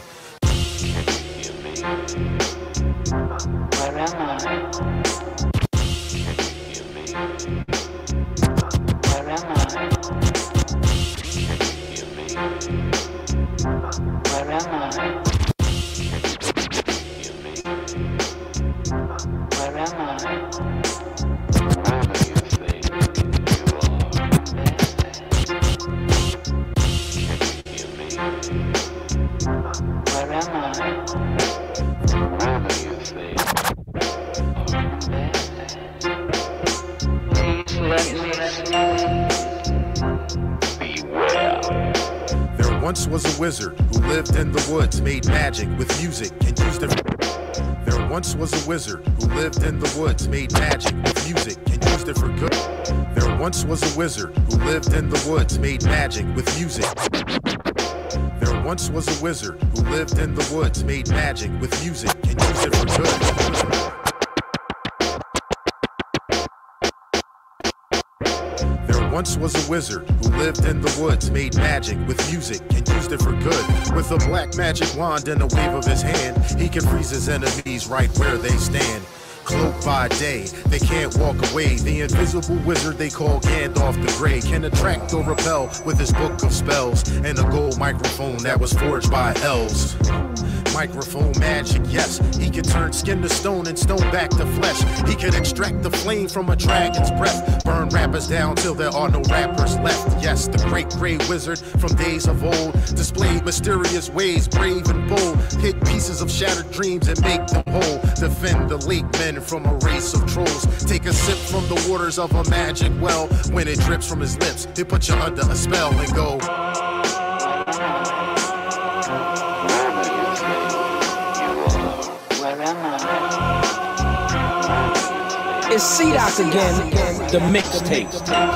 [SPEAKER 8] Where am I? Where am I? Where am I? Where am I? Where am I? Please let me beware.
[SPEAKER 19] There once was a wizard who lived in the woods, made magic with music and used it. There once was a wizard who lived in the woods, made magic with music and used it for good. There once was a wizard who lived in the woods, made magic with music. There once was a wizard who lived in the woods, made magic with music and used it for good. There once was a wizard who lived in the woods, made magic with music and used it for good. With a black magic wand and a wave of his hand, he can freeze his enemies right where they stand. Cloaked by day, they can't walk away. The invisible wizard they call Gandalf the Grey can attract or repel with his book of spells and a gold microphone that was forged by elves. Microphone magic, yes, he can turn skin to stone and stone back to flesh. He can extract the flame from a dragon's breath, burn rappers down till there are no rappers left. Yes, the great gray wizard from days of old displayed mysterious ways, brave and bold, hit pieces of shattered dreams and make them whole. Defend the lake men from a race of trolls. Take a sip from the waters of a magic well. When it drips from his lips, he'll put you under a spell and go.
[SPEAKER 16] It's C-Doc again, the MixXtape.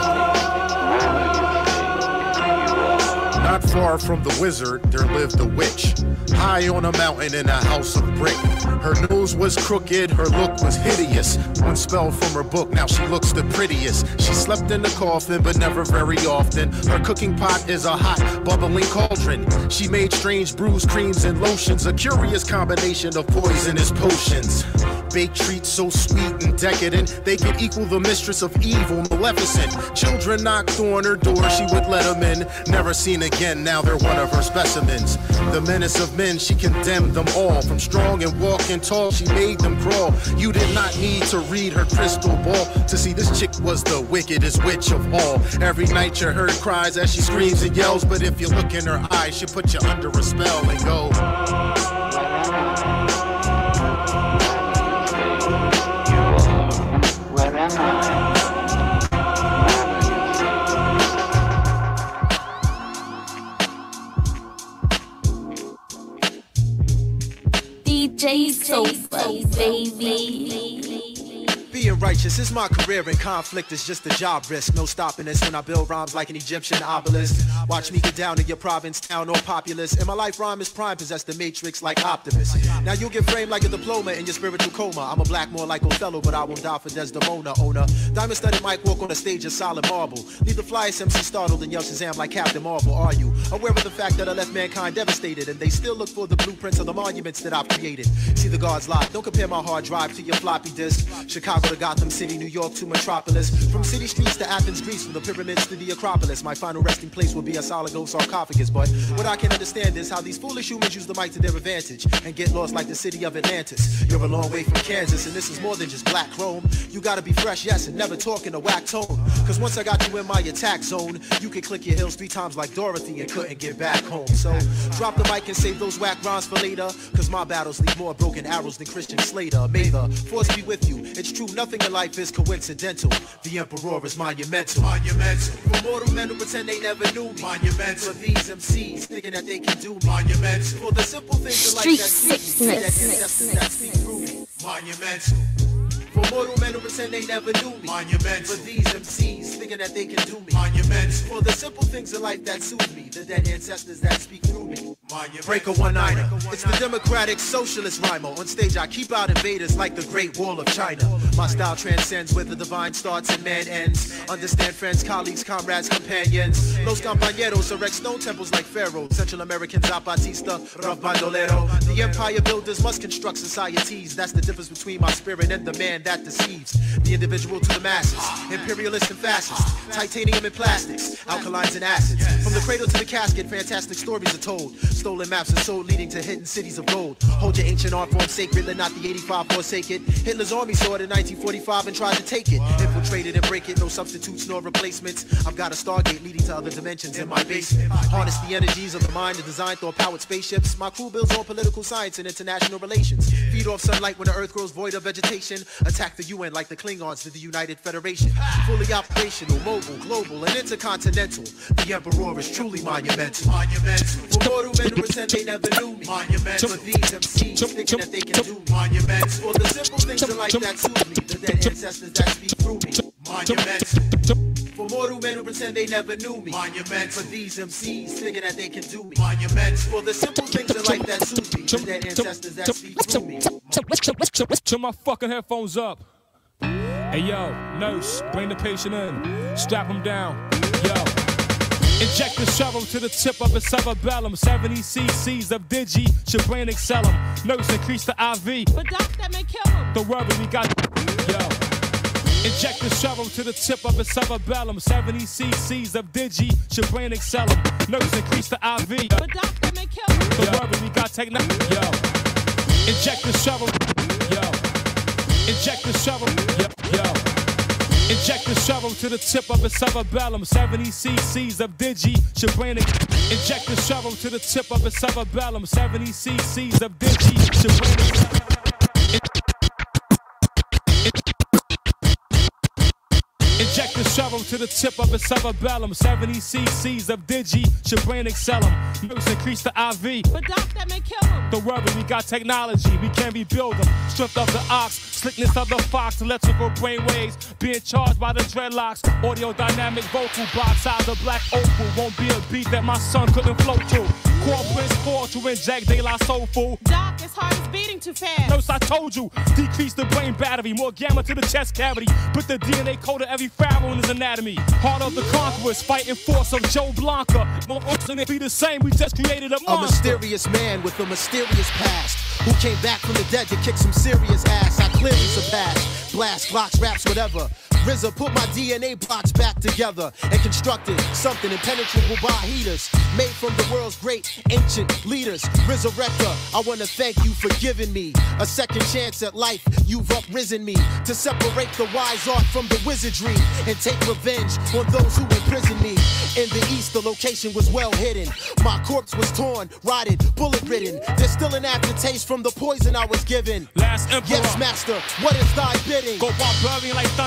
[SPEAKER 19] Not far from the wizard, there lived a witch, high on a mountain in a house of brick. Her nose was crooked, her look was hideous. One spell from her book, now she looks the prettiest. She slept in the coffin, but never very often. Her cooking pot is a hot, bubbling cauldron. She made strange brews, creams, and lotions, a curious combination of poisonous potions. Baked treats so sweet and decadent, they could equal the mistress of evil, Maleficent. Children knocked on her door, she would let them in. Never seen again, now they're one of her specimens. The menace of men, she condemned them all. From strong and walking tall, she made them crawl. You did not need to read her crystal ball to see this chick was the wickedest witch of all. Every night you heard cries as she screams and yells, but if you look in her eyes, she put you under a spell and go.
[SPEAKER 8] Where am I? D J Soulbuck, baby.
[SPEAKER 21] being righteous is my career, and conflict is just a job risk. No stopping this when I build rhymes like an Egyptian obelisk. Watch me get down in your province, town, or populace. And my life rhyme is prime, possess the matrix like Optimus. Now you'll get framed like a diploma in your spiritual coma. I'm a black more like Othello, but I won't die for Desdemona. Owner, diamond studded mic, walk on the stage of solid marble. Leave the flyest M C startled and yell Shazam like Captain Marvel. Are you aware of the fact that I left mankind devastated, and they still look for the blueprints of the monuments that I've created? See the guards lot. Don't compare my hard drive to your floppy disk. Chicago to Gotham City, New York to Metropolis. From city streets to Athens, Greece, from the pyramids to the Acropolis. My final resting place will be a solid gold sarcophagus. But what I can understand is how these foolish humans use the mic to their advantage and get lost like the city of Atlantis. You're a long way from Kansas, and this is more than just black chrome. You gotta be fresh, yes, and never talk in a whack tone. Cause once I got you in my attack zone, you could click your heels three times like Dorothy and couldn't get back home. So drop the mic and save those whack rhymes for later. Cause my battles leave more broken arrows than Christian Slater. May the force be with you. It's true, nothing in life is coincidental. The emperor is monumental. Monumental. For mortal men who pretend they never knew me. Monumental. For these M Cs thinking that they can do me. Monumental. For the simple things in life that see me, that ancestors that speak through me. Monumental. For mortal men who pretend they never knew me. Monumental. For these M Cs thinking that they can do me. Monumental. For the simple things in life that soothe me, the dead ancestors that speak through me. Monumental. Break a one-niner. It's the democratic socialist rhymer. On stage I keep out invaders like the Great Wall of China. My style transcends where the divine starts and man ends. Understand friends, colleagues, comrades, companions. Los compañeros erect stone temples like Pharaoh. Central American Zapatista, rough bandolero. The empire builders must construct societies. That's the difference between my spirit and the man that deceives. The individual to the masses, imperialist and fascist. Titanium and plastics, alkalines and acids. From the cradle to the casket, fantastic stories are told. Stolen maps are sold, leading to hidden cities of gold. Hold your ancient art form sacred, let not the eighty-five forsake it. Hitler's army saw it in nineteen forty-five and tried to take it. Infiltrated and break it, no substitutes nor replacements. I've got a stargate leading to other dimensions in my basement. Harness the energies of the mind to design Thor-powered spaceships. My crew builds on political science and international relations. Feed off sunlight when the earth grows void of vegetation. Attack the U N like the Klingons to the United Federation. Fully operational, mobile, global, and intercontinental. The emperor is truly monumental. Monumental. For mortal men who pretend they never knew me. Monumental. For these M Cs thinking that they can do me. Monumental. For the simple things in life that soothe me, the dead ancestors that speak through me. Monumental. For mortal men who pretend they never knew me. Monumental. For these M Cs thinking that they can do me. Monumental. For the simple things in life that soothe me, the dead ancestors that speak through me.
[SPEAKER 3] Turn my fucking headphones up. Hey yo, nurse, bring the patient in. Strap him down. Yo. Inject the shovel to the tip of his cerebellum. seventy cc's of Digi should brain excel him. Nurse, increase the I V.
[SPEAKER 22] But doc, that may kill him.
[SPEAKER 3] Don't worry, we got. Yo. Inject the shovel to the tip of his cerebellum. seventy cc's of Digi should brain excel him. Nurse, increase the I V.
[SPEAKER 22] But doc, that may kill him.
[SPEAKER 3] Don't worry, we got technology. Yo. Inject the shovel. Yo. Inject the shovel. Yo. Yo. Inject the shovel to the tip of his cerebellum. seventy cc's of Digi should brain it. Inject the shovel to the tip of his cerebellum. seventy cc's of Digi should brain it. Inject the shovel to the tip of his cerebellum. seventy cc's of Digi should brain excel him. Nurse, increase the I V.
[SPEAKER 22] But doc, that may kill him.
[SPEAKER 3] Don't worry, we got technology. We can rebuild them. Strength of the ox, slickness of the fox, electrical brain waves being charged by the dreadlocks. Audio dynamic vocal box, size of black opal. Won't be a beat that my son couldn't float to. Core Prince four to inject De La Soul Food.
[SPEAKER 22] Doc, his heart is beating too fast.
[SPEAKER 3] Nurse, I told you, decrease the brain battery, more gamma to the chest cavity. Put the D N A code of every pharaoh in his anatomy. Heart of the conquerors, fighting force of Joe Blanca. More often it be the same, we just created a monster.
[SPEAKER 21] A mysterious man with a mysterious past, who came back from the dead to kick some serious ass. I clearly surpassed. Blast, blocks, raps, whatever. R Z A put my D N A blocks back together and constructed something impenetrable by heaters, made from the world's great ancient leaders. Resurrector, I want to thank you for giving me a second chance at life. You've uprisen me to separate the wise art from the wizardry and take revenge on those who imprisoned me. In the east, the location was well hidden. My corpse was torn, rotted, bullet ridden. There's still an aftertaste from the poison I was given.
[SPEAKER 3] Last Emperor.
[SPEAKER 21] Yes, master, what is thy bidding?
[SPEAKER 3] Go barbarian like thunder, rap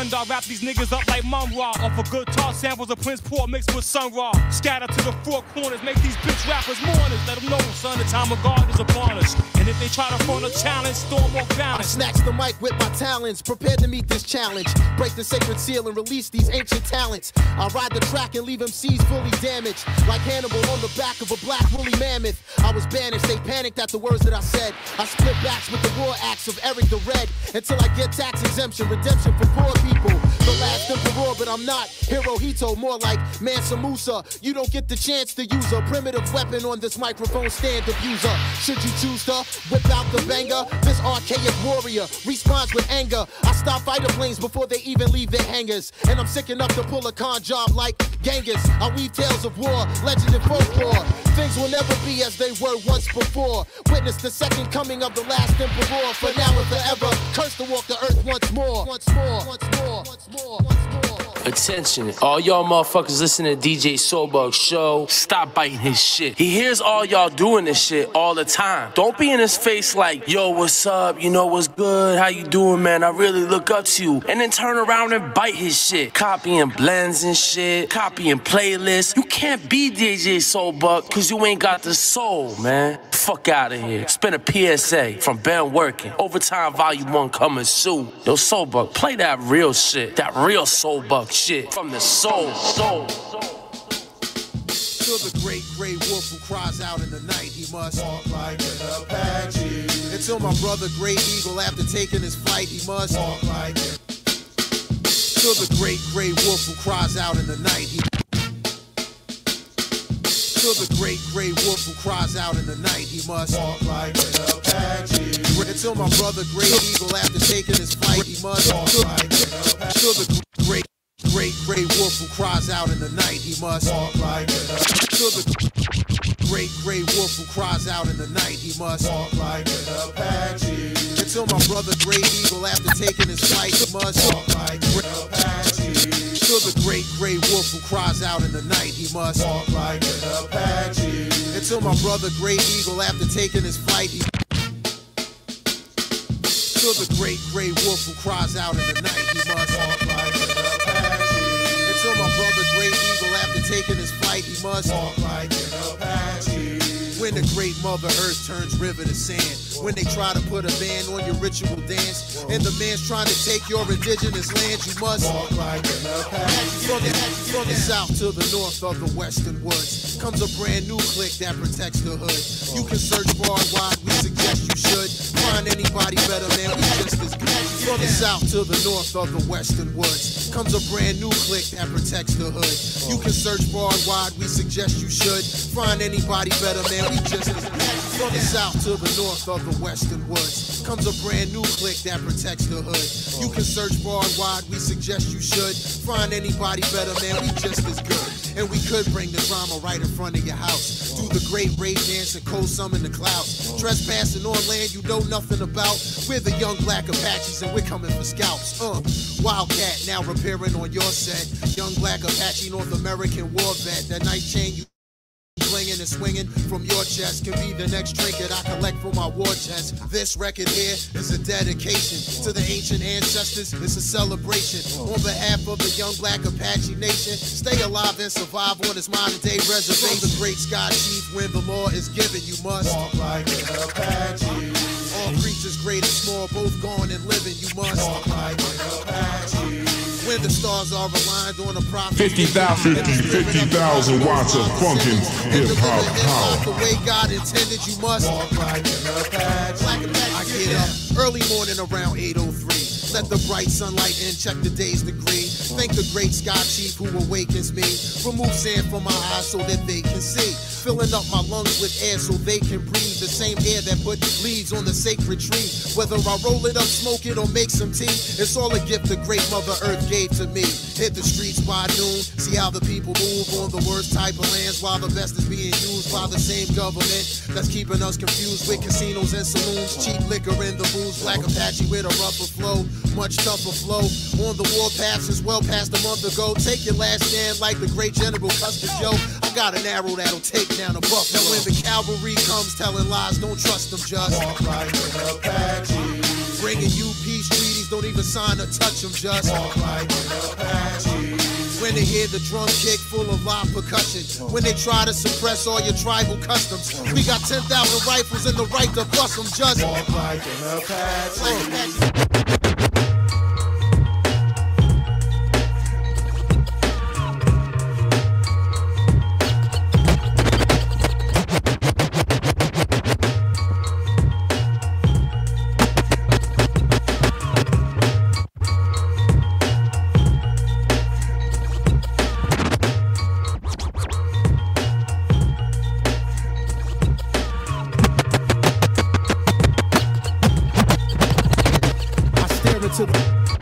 [SPEAKER 3] these niggas up like Mum Ra. Off of good tar samples of Prince Paul mixed with Sun Ra. Scatter to the four corners, make these bitch rappers mourners. Let them know, son, the time of God is upon us. And if they try to phone a challenge, storm off balance.
[SPEAKER 21] I snatch the mic with my talents, prepared to meet this challenge. Break the sacred seal and release these ancient talents. I ride the track and leave M Cs fully damaged. Like Hannibal on the back of a black woolly mammoth. I was banished, they panicked at the words that I said. I split backs with the war axe of Eric the Red. Until I get tax exemption, redemption for poor people. The last emperor, but I'm not Hirohito, more like Mansa Musa. You don't get the chance to use a primitive weapon on this microphone stand abuser. Should you choose to whip out the banger, this archaic warrior responds with anger. I stop fighter planes before they even leave their hangars. And I'm sick enough to pull a con job like Genghis. I weave tales of war, legend and folklore. Things will never be as they were once before. Witness the second coming of the last emperor. For now and forever, cursed to walk the earth once more. Once more, once more, once more, once more.
[SPEAKER 16] Attention, all y'all motherfuckers listening to D J Soulbuck show, stop biting his shit. He hears all y'all doing this shit all the time. Don't be in his face like, yo, what's up? You know what's good? How you doing, man? I really look up to you. And then turn around and bite his shit. Copying blends and shit, copying playlists. You can't be D J Soulbuck because you ain't got the soul, man. Fuck out of here. Spin a P S A from Ben Working. Overtime Volume one coming soon. Yo, Soulbuck, play that real shit. That real Soulbuck shit from the soul, soul, soul.
[SPEAKER 21] To the great gray wolf who cries out in the night, he must walk like an Apache. Until my brother Gray Eagle, after taking his flight, he must walk like it. To the great gray wolf who cries out in the night, he To the great gray wolf who cries out in the night, he must walk like an Apache. Until my brother Gray Eagle, after taking his flight, he must walk like an Apache. To the great Great gray wolf who cries out in the night, he must walk like an Apache. To the great gray wolf who cries out in the night, he must walk like an Apache. Until my brother Gray Eagle, after taking his flight, he must walk like an Apache. To the great gray wolf who cries out in the night, he must walk like an Apache. Until my brother Gray Eagle, after taking his flight, he To the great gray wolf who cries out in the night, he must walk like an Apache. Until my brother Gray Eagle, after taking his flight, he must walk like an Apache. When the great Mother Earth turns river to sand, when they try to put a ban on your ritual dance, and the man's trying to take your indigenous land, you must walk like an Apache. From the, from the south to the north of the western woods comes a brand new clique that protects the hood. You can search far and wide, we suggest you should find anybody better, man, we just as good. From the south to the north of the western woods comes a brand new clique that protects the hood. You can search far and wide, we suggest you should find anybody better, man, we just as good. From the south to the north of the western woods comes a brand new clique that protects the hood. You can search far and wide, we suggest you should find anybody better, man, we just as good. And we could bring the drama right in front of your house. Do the great rave dance and cold summon the clouds. Trespassing on land you know nothing about. We're the young black Apaches and we're coming for scalps. Uh, Wildcat now repairing on your set. Young black Apache North American war vet. That nice chain you flinging and swinging from your chest can be the next trinket I collect from my war chest. This record here is a dedication to the ancient ancestors. It's a celebration on behalf of the young black Apache nation. Stay alive and survive on this modern day reservation. The great sky chief, when the law is given, you must walk like an Apache. All creatures great and small, both gone and living, you must walk like an Apache. When the stars are aligned on a prophet,
[SPEAKER 6] fifty thousand watts of funkin' hip-hop power.
[SPEAKER 21] The way God intended, you must walk like an Apache. I get up early morning around eight oh three. Let the bright sunlight in, check the day's degree. Thank the great sky chief who awakens me. Remove sand from my eyes so that they can see. Filling up my lungs with air so they can breathe. The same air that put leaves on the sacred tree. Whether I roll it up, smoke it, or make some tea, it's all a gift the great Mother Earth gave to me. Hit the streets by noon, see how the people move on the worst type of lands, while the best is being used by the same government that's keeping us confused with casinos and saloons, cheap liquor in the booze. Black Apache with a rougher flow, much tougher flow. On the warpath since well past a month ago. Take your last stand like the great General Custer Joe. I got an arrow that'll take down a buffalo. Now when the cavalry comes telling lies, don't trust them, just walk like an Apache. Bringing you peace treaties Please don't even sign or touch them, just
[SPEAKER 7] walk like an Apache.
[SPEAKER 21] When they hear the drum kick full of live percussion, when they try to suppress all your tribal customs, we got ten thousand rifles and the right to bust them, just
[SPEAKER 7] walk like an Apache.
[SPEAKER 21] Oh, to the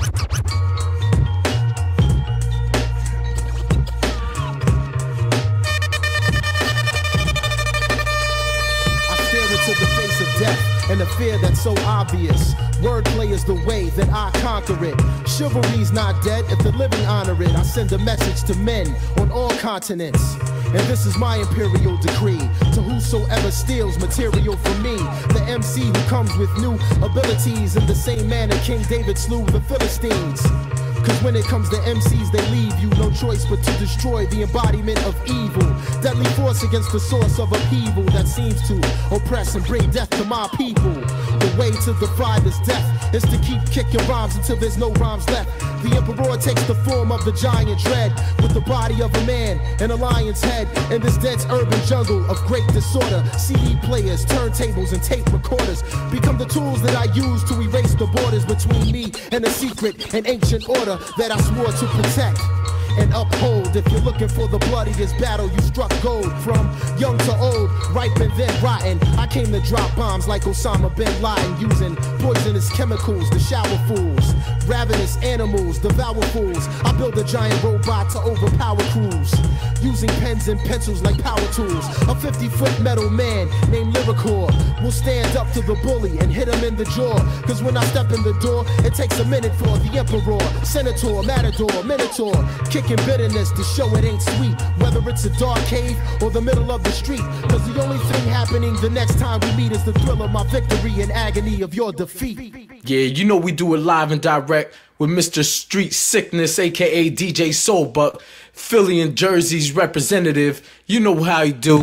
[SPEAKER 21] I stare into the face of death and the fear that's so obvious. Wordplay is the way that I conquer it. Chivalry's not dead if the living honor it. I send a message to men on all continents. And this is my imperial decree to whosoever steals material from me. The M C who comes with new abilities in the same manner King David slew the Philistines. Cause when it comes to M Cs, they leave you no choice but to destroy the embodiment of evil. Deadly force against the source of upheaval that seems to oppress and bring death to my people. The way to defy this death is to keep kicking rhymes until there's no rhymes left. The emperor takes the form of the giant dread with the body of a man and a lion's head. In this dense urban jungle of great disorder, C D players, turntables, and tape recorders become the tools that I use to erase the borders between me and the secret and ancient order that I swore to protect and uphold. If you're looking for the bloodiest battle, you struck gold. From young to old, ripe and then rotten, I came to drop bombs like Osama bin Laden, using poisonous chemicals to shower fools. Ravenous animals, devour fools. I build a giant robot to overpower crews, using pens and pencils like power tools. A fifty-foot metal man named Lyricore will stand up to the bully and hit him in the jaw. Cause when I step in the door, it takes a minute for the emperor, senator, matador, minotaur, kicking bitterness to show it ain't sweet. Whether it's a dark cave or the middle of the street. Cause the only thing happening the next time we meet is the thrill of my victory and agony of your defeat.
[SPEAKER 16] Yeah, you know we do it live and direct with Mister Street Sickness, aka D J Soulbuck, Philly and Jersey's representative. You know how he do.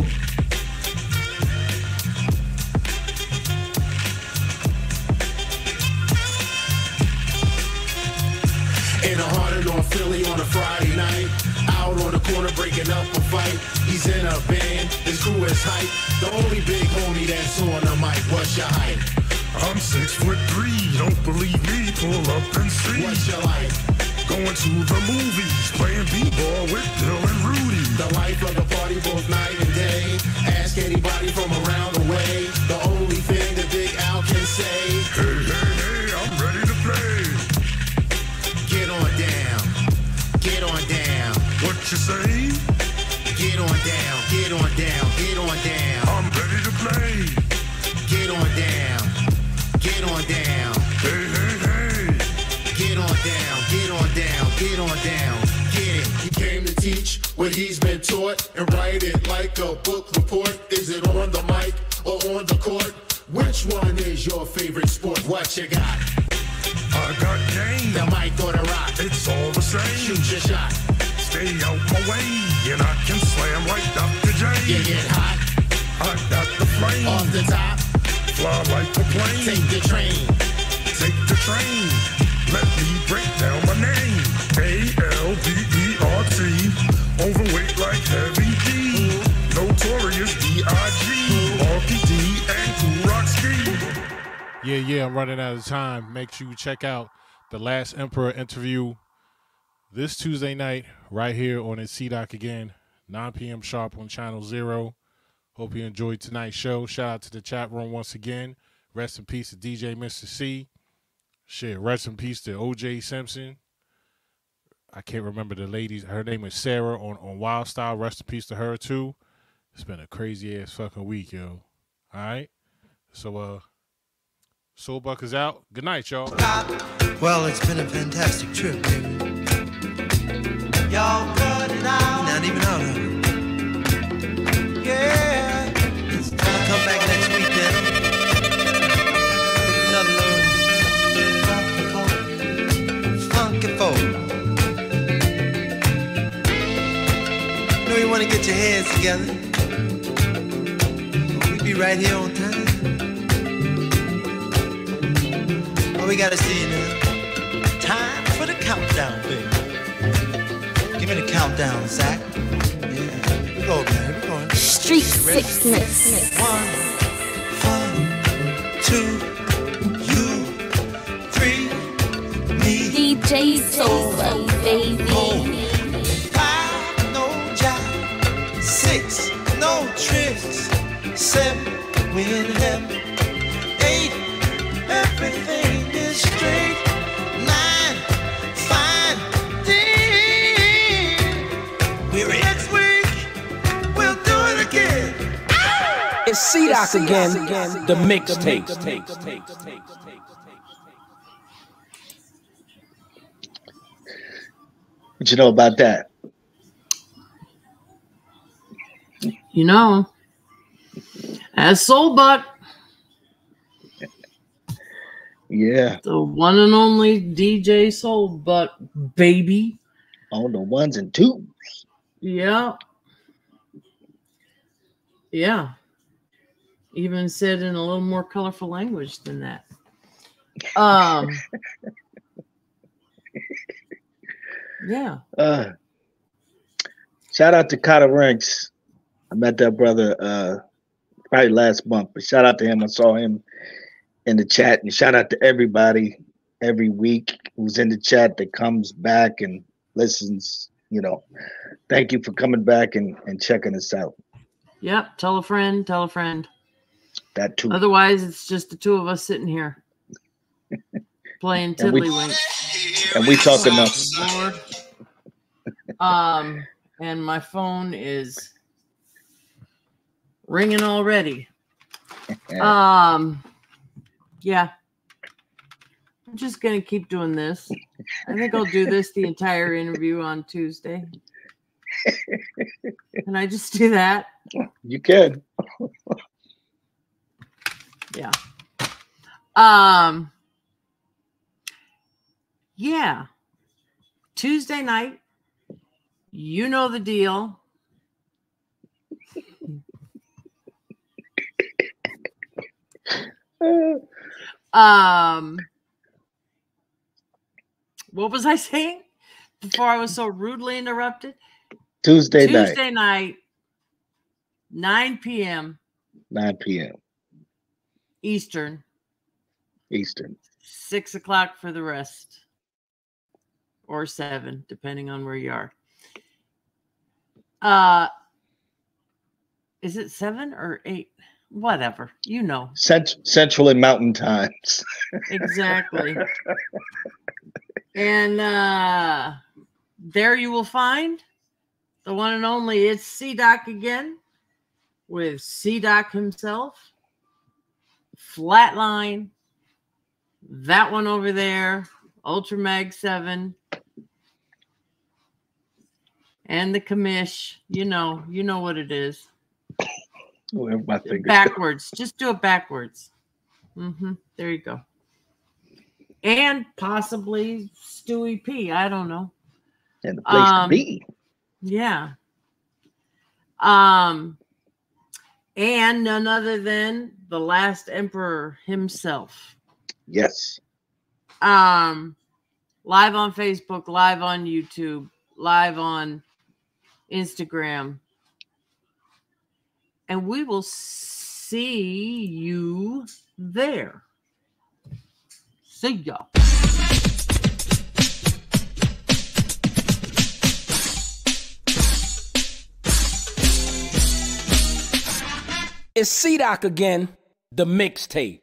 [SPEAKER 5] In a haunted on Philly on a Friday night, out on the corner breaking up a fight. He's in a band, his crew is hype. The only big homie that's on the mic. What's your height?
[SPEAKER 2] I'm six foot three, don't believe me, pull up and see.
[SPEAKER 5] What's your life?
[SPEAKER 2] Going to the movies, playing b-ball with Bill and Rudy.
[SPEAKER 5] The life of the party both night and day. Ask anybody from around the way. The only thing that Big Al can say,
[SPEAKER 2] hey, hey, hey, I'm ready to play.
[SPEAKER 5] Get on down, get on down.
[SPEAKER 2] What you say?
[SPEAKER 5] Get on down, get on down, get on down.
[SPEAKER 2] I'm ready to play.
[SPEAKER 5] Get on down, get on down.
[SPEAKER 2] Hey, hey, hey.
[SPEAKER 5] Get on down, get on down, get on down. Get it. He came to teach what he's been taught and write it like a book report. Is it on the mic or on the court? Which one is your favorite sport? What you got?
[SPEAKER 2] I got game.
[SPEAKER 5] The mic or the rock?
[SPEAKER 2] It's all the same.
[SPEAKER 5] Shoot your shot.
[SPEAKER 2] Stay out my way, and I can slam like Doctor J.
[SPEAKER 5] You get hot.
[SPEAKER 2] I got the flame.
[SPEAKER 5] Off the top.
[SPEAKER 2] Fly like a plane.
[SPEAKER 5] Take the train.
[SPEAKER 2] Take the train. Let me break down my name. A L B E R T. Overweight like Heavy D. Notorious B I G. Marky D and Cool Rock Ski.
[SPEAKER 3] Yeah, yeah, I'm running out of time. Make sure you check out the Last Emperor interview this Tuesday night right here on the C-Doc again, nine p.m. sharp on Channel Zero. Hope you enjoyed tonight's show. Shout out to the chat room once again. Rest in peace to D J Mister C. Shit, rest in peace to O J Simpson. I can't remember the lady's. Her name is Sarah on, on Wild Style. Rest in peace to her, too. It's been a crazy-ass fucking week, yo. All right? So, uh, Soulbuck is out. Good night, y'all.
[SPEAKER 4] Well, it's been a fantastic trip, baby. Y'all cut it out. Not even out of it. Yeah. It's time to come back next week, then. With another little tropical heads together. We'll be right here on time. All we gotta see now. Time for the countdown, baby. Give me the countdown, Zach. Yeah, here we go, man. Here we go.
[SPEAKER 9] Street sickness.
[SPEAKER 4] One, one, two, you, three, me.
[SPEAKER 9] D J Soulbuck, baby.
[SPEAKER 4] Four, five, no job. Six, no tricks. Seven, we in heaven. Eight, everything is straight. Nine, fine. Ten, we're next week. We'll do it again.
[SPEAKER 10] It's C-Doc again, the MixXtape.
[SPEAKER 23] What you know about that?
[SPEAKER 24] You know, as Soulbuck,
[SPEAKER 23] Yeah.
[SPEAKER 24] the one and only D J Soulbuck, baby.
[SPEAKER 23] On the ones and twos.
[SPEAKER 24] Yeah. Yeah. Even said in a little more colorful language than that. Um. Yeah.
[SPEAKER 23] Uh, shout out to Carter Ranks. I met that brother uh, probably last month, but shout out to him. I saw him in the chat, and shout out to everybody every week who's in the chat that comes back and listens. You know, thank you for coming back and, and checking us out.
[SPEAKER 24] Yep. Tell a friend. Tell a friend.
[SPEAKER 23] That too.
[SPEAKER 24] Otherwise, it's just the two of us sitting here playing
[SPEAKER 23] And we-
[SPEAKER 24] tiddlywinks.
[SPEAKER 23] And we talk enough.
[SPEAKER 24] Lord. Um, and my phone is ringing already. Um, yeah. I'm just gonna keep doing this. I think I'll do this the entire interview on Tuesday. Can I just do that?
[SPEAKER 23] You can.
[SPEAKER 24] Yeah. Um. Yeah. Tuesday night. You know the deal. Um. What was I saying before I was so rudely interrupted?
[SPEAKER 23] Tuesday, night,
[SPEAKER 24] Tuesday night, nine p m
[SPEAKER 23] nine p m
[SPEAKER 24] Eastern,
[SPEAKER 23] Eastern.
[SPEAKER 24] six o'clock for the rest, or seven, depending on where you are. Uh, is it seven or eight? Whatever, you know.
[SPEAKER 23] Cent- Central and Mountain Times.
[SPEAKER 24] Exactly. And uh, there you will find the one and only It's C-Doc again with C-Doc himself, Flatline, that one over there, Ultra Mag seven, and the commish. You know, you know what it is.
[SPEAKER 23] Wherever my fingers
[SPEAKER 24] Backwards. Just do it backwards. Mm-hmm. There you go. And possibly Stewie P. I don't know.
[SPEAKER 23] And the place
[SPEAKER 24] Um,
[SPEAKER 23] to be.
[SPEAKER 24] Yeah. Um, and none other than the last emperor himself.
[SPEAKER 23] Yes.
[SPEAKER 24] Um, live on Facebook, live on YouTube, live on Instagram. And we will see you there. See ya.
[SPEAKER 10] It's C-Doc again, the MixXtape.